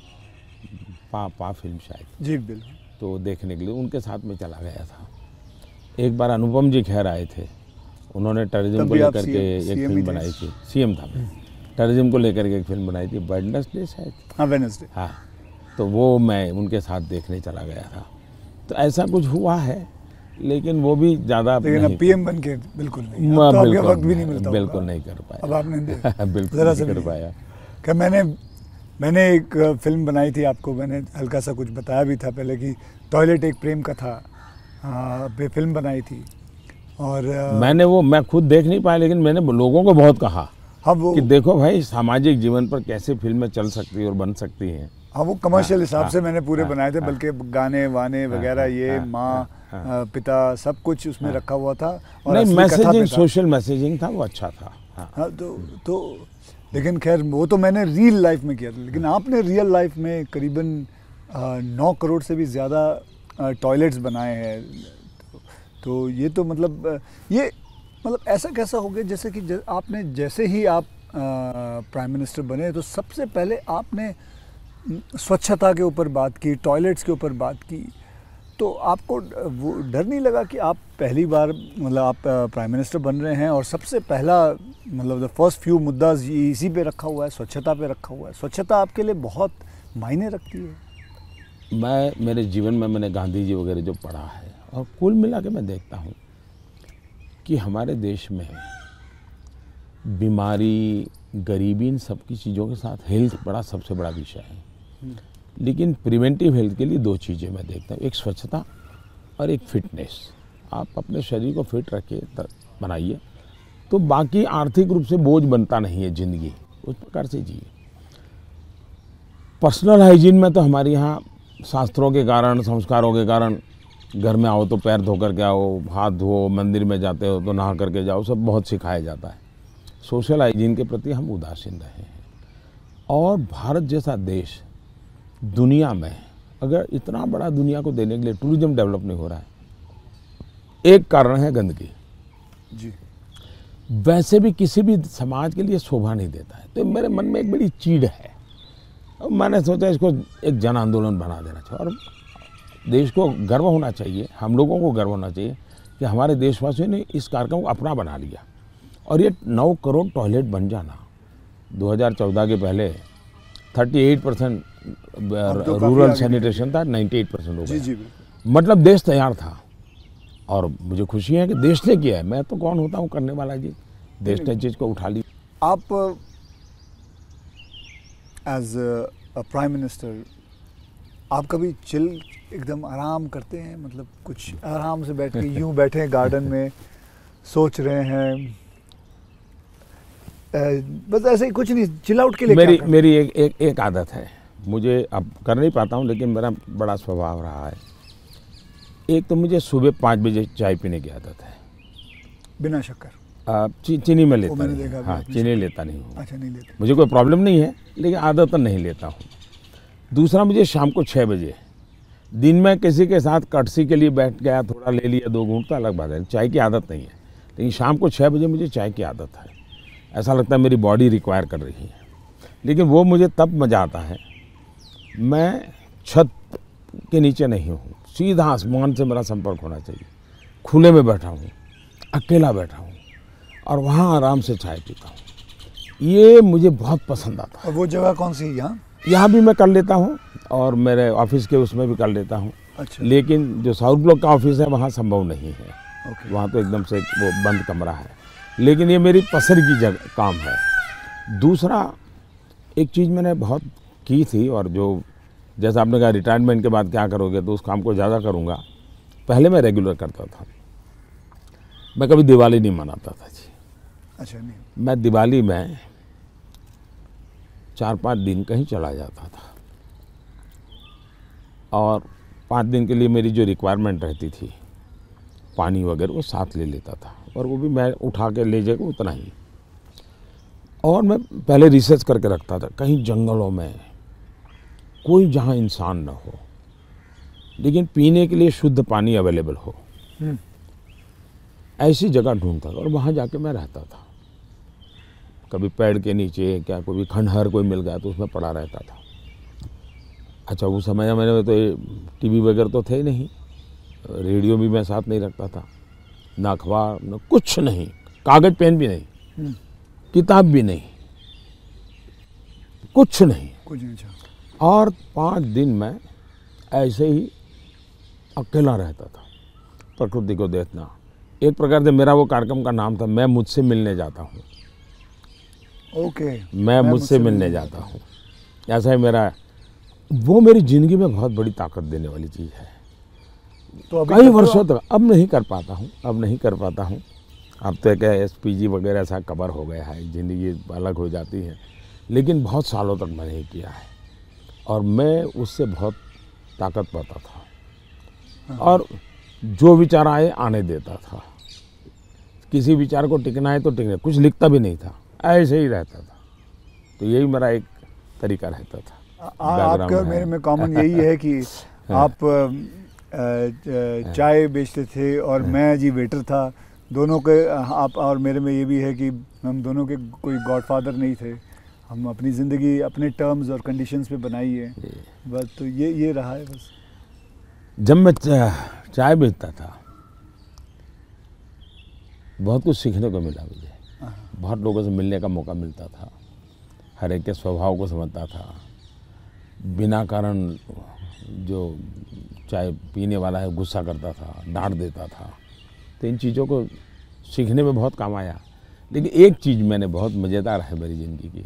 पा फिल्म शायद, जी बिल्कुल। तो देखने के लिए उनके साथ में चला गया था। एक बार अनुपम जी खैर आए थे, उन्होंने टेररिज्म को लेकर के एक फिल्म बनाई थी। सीएम था मैं, टेररिज्म को लेकर के एक फिल्म बनाई थी, वेडनेसडे शायद। हाँ वेडनेसडे। हाँ, तो वो मैं उनके साथ देखने चला गया था। तो ऐसा कुछ हुआ है, लेकिन वो भी ज़्यादा लेकिन अब पीएम बन के बिल्कुल नहीं, अब तो आपके वक्त भी नहीं मिलता बिल्कुल होगा। नहीं कर पाया। अब आपने बिल्कुल ज़रा नहीं सा कर पाया। कि मैंने एक फिल्म बनाई थी, आपको मैंने हल्का सा कुछ बताया भी था पहले कि टॉयलेट एक प्रेम कथा पे फिल्म बनाई थी। और मैं खुद देख नहीं पाया, लेकिन मैंने लोगों को बहुत कहा हाँ वो कि देखो भाई सामाजिक जीवन पर कैसे फिल्में चल सकती है और बन सकती हैं। हाँ वो कमर्शियल हिसाब से मैंने पूरे हाँ, बनाए थे, हाँ, बल्कि गाने वाने वगैरह ये माँ पिता सब कुछ उसमें रखा हुआ था। और नहीं, असली कथा पे मैसेजिंग, था। सोशल मैसेजिंग था, वो अच्छा था। हाँ तो लेकिन खैर वो तो मैंने रियल लाइफ में किया था, लेकिन आपने रियल लाइफ में करीबन 9 करोड़ से भी ज़्यादा टॉयलेट्स बनाए हैं। तो ये तो मतलब ऐसा कैसा हो गया जैसे कि आपने जैसे ही आप प्राइम मिनिस्टर बने तो सबसे पहले आपने स्वच्छता के ऊपर बात की, टॉयलेट्स के ऊपर बात की। तो आपको वो डर नहीं लगा कि आप पहली बार मतलब आप प्राइम मिनिस्टर बन रहे हैं और सबसे पहला मतलब द फर्स्ट फ्यू मुद्दा इसी पे रखा हुआ है, स्वच्छता पे रखा हुआ है? स्वच्छता आपके लिए बहुत मायने रखती है। मैं मेरे जीवन में मैंने गांधी जी वगैरह जो पढ़ा है, और कुल मिला के मैं देखता हूँ कि हमारे देश में बीमारी, गरीबी, इन सब की चीज़ों के साथ हेल्थ बड़ा सबसे बड़ा विषय है। लेकिन प्रिवेंटिव हेल्थ के लिए 2 चीज़ें मैं देखता हूँ, एक स्वच्छता और एक फिटनेस। आप अपने शरीर को फिट रखिए, बनाइए, तो बाकी आर्थिक रूप से बोझ बनता नहीं है ज़िंदगी, उस प्रकार से जिए। पर्सनल हाइजीन में तो हमारे यहाँ शास्त्रों के कारण, संस्कारों के कारण, घर में आओ तो पैर धो करके आओ, हाथ धो, मंदिर में जाते हो तो नहा करके जाओ, सब बहुत सिखाया जाता है। सोशल हाइजीन के प्रति हम उदासीन रहे हैं। और भारत जैसा देश दुनिया में, अगर इतना बड़ा दुनिया को देने के लिए टूरिज्म डेवलप नहीं हो रहा है, एक कारण है गंदगी जी। वैसे भी किसी भी समाज के लिए शोभा नहीं देता है। तो मेरे मन में एक बड़ी चीड़ है, और मैंने सोचा इसको एक जन आंदोलन बना देना चाहिए। और देश को गर्व होना चाहिए, हम लोगों को गर्व होना चाहिए कि हमारे देशवासियों ने इस कार्यक्रम को अपना बना लिया। और ये 9 करोड़ टॉयलेट बन जाना, 2014 के पहले 38% रूरल सैनिटेशन था, 98% हो गया। मतलब देश तैयार था। और मुझे खुशी है कि देश ने किया है, मैं तो कौन होता हूँ करने वाला जी, देश ने चीज़ को उठा ली। आप एज अ प्राइम मिनिस्टर आप कभी चिल एकदम आराम करते हैं, मतलब कुछ आराम से बैठ के यूं बैठे हैं गार्डन में सोच रहे हैं, बस ऐसे ही कुछ नहीं, चिल आउट के लिए? मेरी एक आदत है, मुझे अब कर नहीं पाता हूँ, लेकिन मेरा बड़ा स्वभाव रहा है। एक तो मुझे सुबह 5 बजे चाय पीने की आदत है, बिना शक्कर। चीनी में लेता नहीं, हाँ चीनी लेता नहीं हूँ। अच्छा, नहीं लेते? मुझे कोई प्रॉब्लम नहीं है, लेकिन आदत नहीं लेता हूँ। दूसरा, मुझे शाम को 6 बजे, दिन में किसी के साथ कटसी के लिए बैठ गया, थोड़ा ले लिया 2 घूंट, तो अलग बात है, चाय की आदत नहीं है। लेकिन शाम को 6 बजे मुझे चाय की आदत है, ऐसा लगता है मेरी बॉडी रिक्वायर कर रही है। लेकिन वो मुझे तब मज़ा आता है, मैं छत के नीचे नहीं हूँ, सीधा आसमान से मेरा संपर्क होना चाहिए, खुले में बैठा हूँ, अकेला बैठा हूँ, और वहाँ आराम से चाय पीता हूँ। ये मुझे बहुत पसंद आता है। और वो जगह कौन सी है? यहाँ भी मैं कर लेता हूँ, और मेरे ऑफिस के उसमें भी कर लेता हूँ। अच्छा। लेकिन जो साउथ ब्लॉक का ऑफिस है वहाँ संभव नहीं है। वहाँ तो एकदम से वो बंद कमरा है। लेकिन ये मेरी पसंद की जगह काम है। दूसरा, एक चीज़ मैंने बहुत की थी, और जो जैसा आपने कहा रिटायरमेंट के बाद क्या करोगे, तो उस काम को ज़्यादा करूँगा। पहले मैं रेगुलर करता था, मैं कभी दिवाली नहीं मनाता था जी। अच्छा। नहीं, मैं दिवाली में 4-5 दिन कहीं चला जाता था, और 5 दिन के लिए मेरी जो रिक्वायरमेंट रहती थी, पानी वगैरह वो साथ ले लेता था, और वो भी मैं उठा के ले जाकर उतना ही। और मैं पहले रिसर्च करके रखता था, कहीं जंगलों में कोई जहाँ इंसान न हो, लेकिन पीने के लिए शुद्ध पानी अवेलेबल हो, हम्म, ऐसी जगह ढूंढता था और वहाँ जाके मैं रहता था। कभी पेड़ के नीचे, क्या कोई खंडहर कोई मिल गया तो उसमें पड़ा रहता था। अच्छा, उस समय में तो टीवी वगैरह तो थे ही नहीं, रेडियो भी मैं साथ नहीं रखता था, ना अखबार, न कुछ नहीं, कागज़ पेन भी नहीं, हम्म, किताब भी नहीं, कुछ नहीं। कुछ नहीं। अच्छा, और 5 दिन मैं ऐसे ही अकेला रहता था, प्रकृति को देखना। एक प्रकार से मेरा वो कार्यक्रम का नाम था, मैं मुझसे मिलने जाता हूँ। ओके, मैं मुझसे मिलने जाता हूँ, ऐसा ही मेरा, वो मेरी ज़िंदगी में बहुत बड़ी ताकत देने वाली चीज़ है। तो अभी कई वर्षों तक अब नहीं कर पाता हूँ, अब तो क्या SPG वगैरह ऐसा कवर हो गया है, ज़िंदगी अलग हो जाती है, लेकिन बहुत सालों तक मैंने नहीं किया है और मैं उससे बहुत ताकत पाता था। और जो विचार आए आने देता था, किसी विचार को टिकना है तो टिकना, कुछ लिखता भी नहीं था, ऐसे ही रहता था। तो यही मेरा एक तरीका रहता था। आपका और मेरे में कॉमन यही है कि आप चाय बेचते थे और मैं जी वेटर था। दोनों के, आप और मेरे में ये भी है कि हम दोनों के कोई गॉडफादर नहीं थे, हम अपनी ज़िंदगी अपने टर्म्स और कंडीशंस पे बनाई है बस। तो ये रहा है बस। जब मैं चाय बेचता था बहुत कुछ सीखने को मिला मुझे, बहुत लोगों से मिलने का मौका मिलता था, हर एक के स्वभाव को समझता था। बिना कारण जो चाय पीने वाला है गुस्सा करता था, डांट देता था, तो इन चीज़ों को सीखने में बहुत काम आया। लेकिन एक चीज़ मैंने बहुत मज़ेदार है मेरी ज़िंदगी की,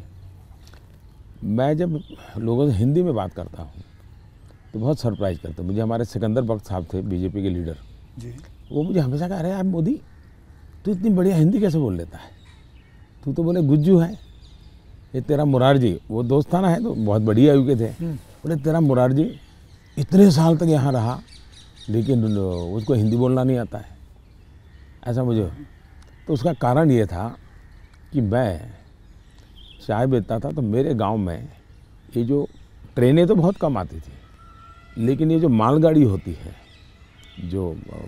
मैं जब लोगों से हिंदी में बात करता हूँ तो बहुत सरप्राइज करते हैं मुझे। हमारे सिकंदर बख्श साहब थे, बीजेपी के लीडर जी, वो मुझे हमेशा कह रहे हैं, यार मोदी तू इतनी बढ़िया हिंदी कैसे बोल लेता है, तू तो बोले गुज्जू है, ये तेरा मुरारजी, वो दोस्ताना है तो बहुत बड़ी आयु के थे, बोले तेरा मुरारजी इतने साल तक यहाँ रहा लेकिन उसको हिंदी बोलना नहीं आता है, ऐसा मुझे। तो उसका कारण ये था कि मैं चाय बेचता था तो मेरे गांव में ये जो ट्रेनें तो बहुत कम आती थी, लेकिन ये जो मालगाड़ी होती है, जो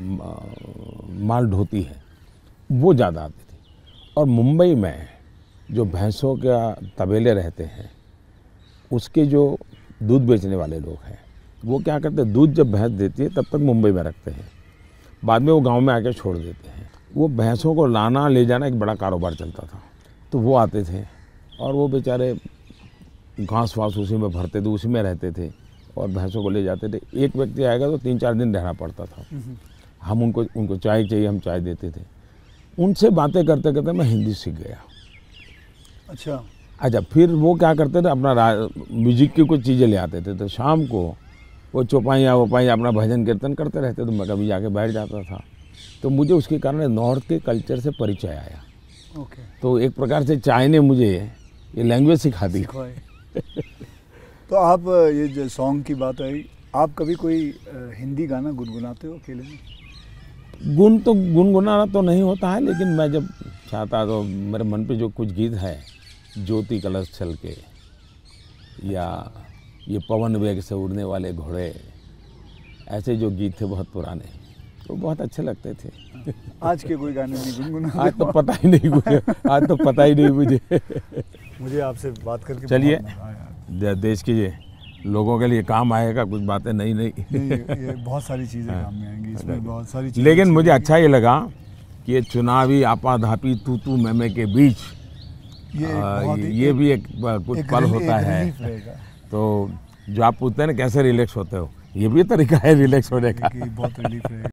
माल ढोती है, वो ज़्यादा आती थी। और मुंबई में जो भैंसों का तबेले रहते हैं, उसके जो दूध बेचने वाले लोग हैं, वो क्या करते हैं, दूध जब भैंस देती है तब तक मुंबई में रखते हैं, बाद में वो गांव में आके छोड़ देते हैं। वो भैंसों को लाना ले जाना एक बड़ा कारोबार चलता था। तो वो आते थे और वो बेचारे घास वास उसी में भरते थे, उसी में रहते थे और भैंसों को ले जाते थे। एक व्यक्ति आएगा तो 3-4 दिन रहना पड़ता था। हम उनको चाय चाहिए, हम चाय देते थे। उनसे बातें करते करते मैं हिंदी सीख गया। अच्छा, फिर वो क्या करते थे, अपना म्यूजिक की कुछ चीज़ें ले आते थे, तो शाम को वो चौपाइयाँ वोपाइयाँ अपना भजन कीर्तन करते रहते, तो मैं कभी जाके बैठ जाता था। तो मुझे उसके कारण नॉर्थ के कल्चर से परिचय आया। ओके। तो एक प्रकार से चाय ने मुझे ये लैंग्वेज सिखा दी। तो आप, ये जो सॉन्ग की बात आई, आप कभी कोई हिंदी गाना गुनगुनाते हो अकेले में? गुनगुनाना तो नहीं होता है, लेकिन मैं जब चाहता तो मेरे मन पे जो कुछ गीत है, ज्योति कलश छल के, या ये पवन वेग से उड़ने वाले घोड़े, ऐसे जो गीत थे बहुत पुराने, तो बहुत अच्छे लगते थे। आज के कोई गाने नहीं गुनगुनाते? आज तो पता ही नहीं मुझे, आज तो पता ही नहीं मुझे आपसे बात करके चलिए, बहुत मज़ा आया। देश के लोगों के लिए काम आएगा कुछ बातें नई नहीं, ये बहुत सारी चीज़ें काम में आएंगी, इसमें बहुत सारी चीज़ें। लेकिन मुझे अच्छा ये लगा कि ये चुनावी आपाधापी तू मैमे के बीच ये भी एक कुछ पल होता है। तो जो आप पूछते हैं ना कैसे रिलैक्स होते हो, ये भी तरीका है रिलैक्स होने का। बहुत रिलीफ रहेगा।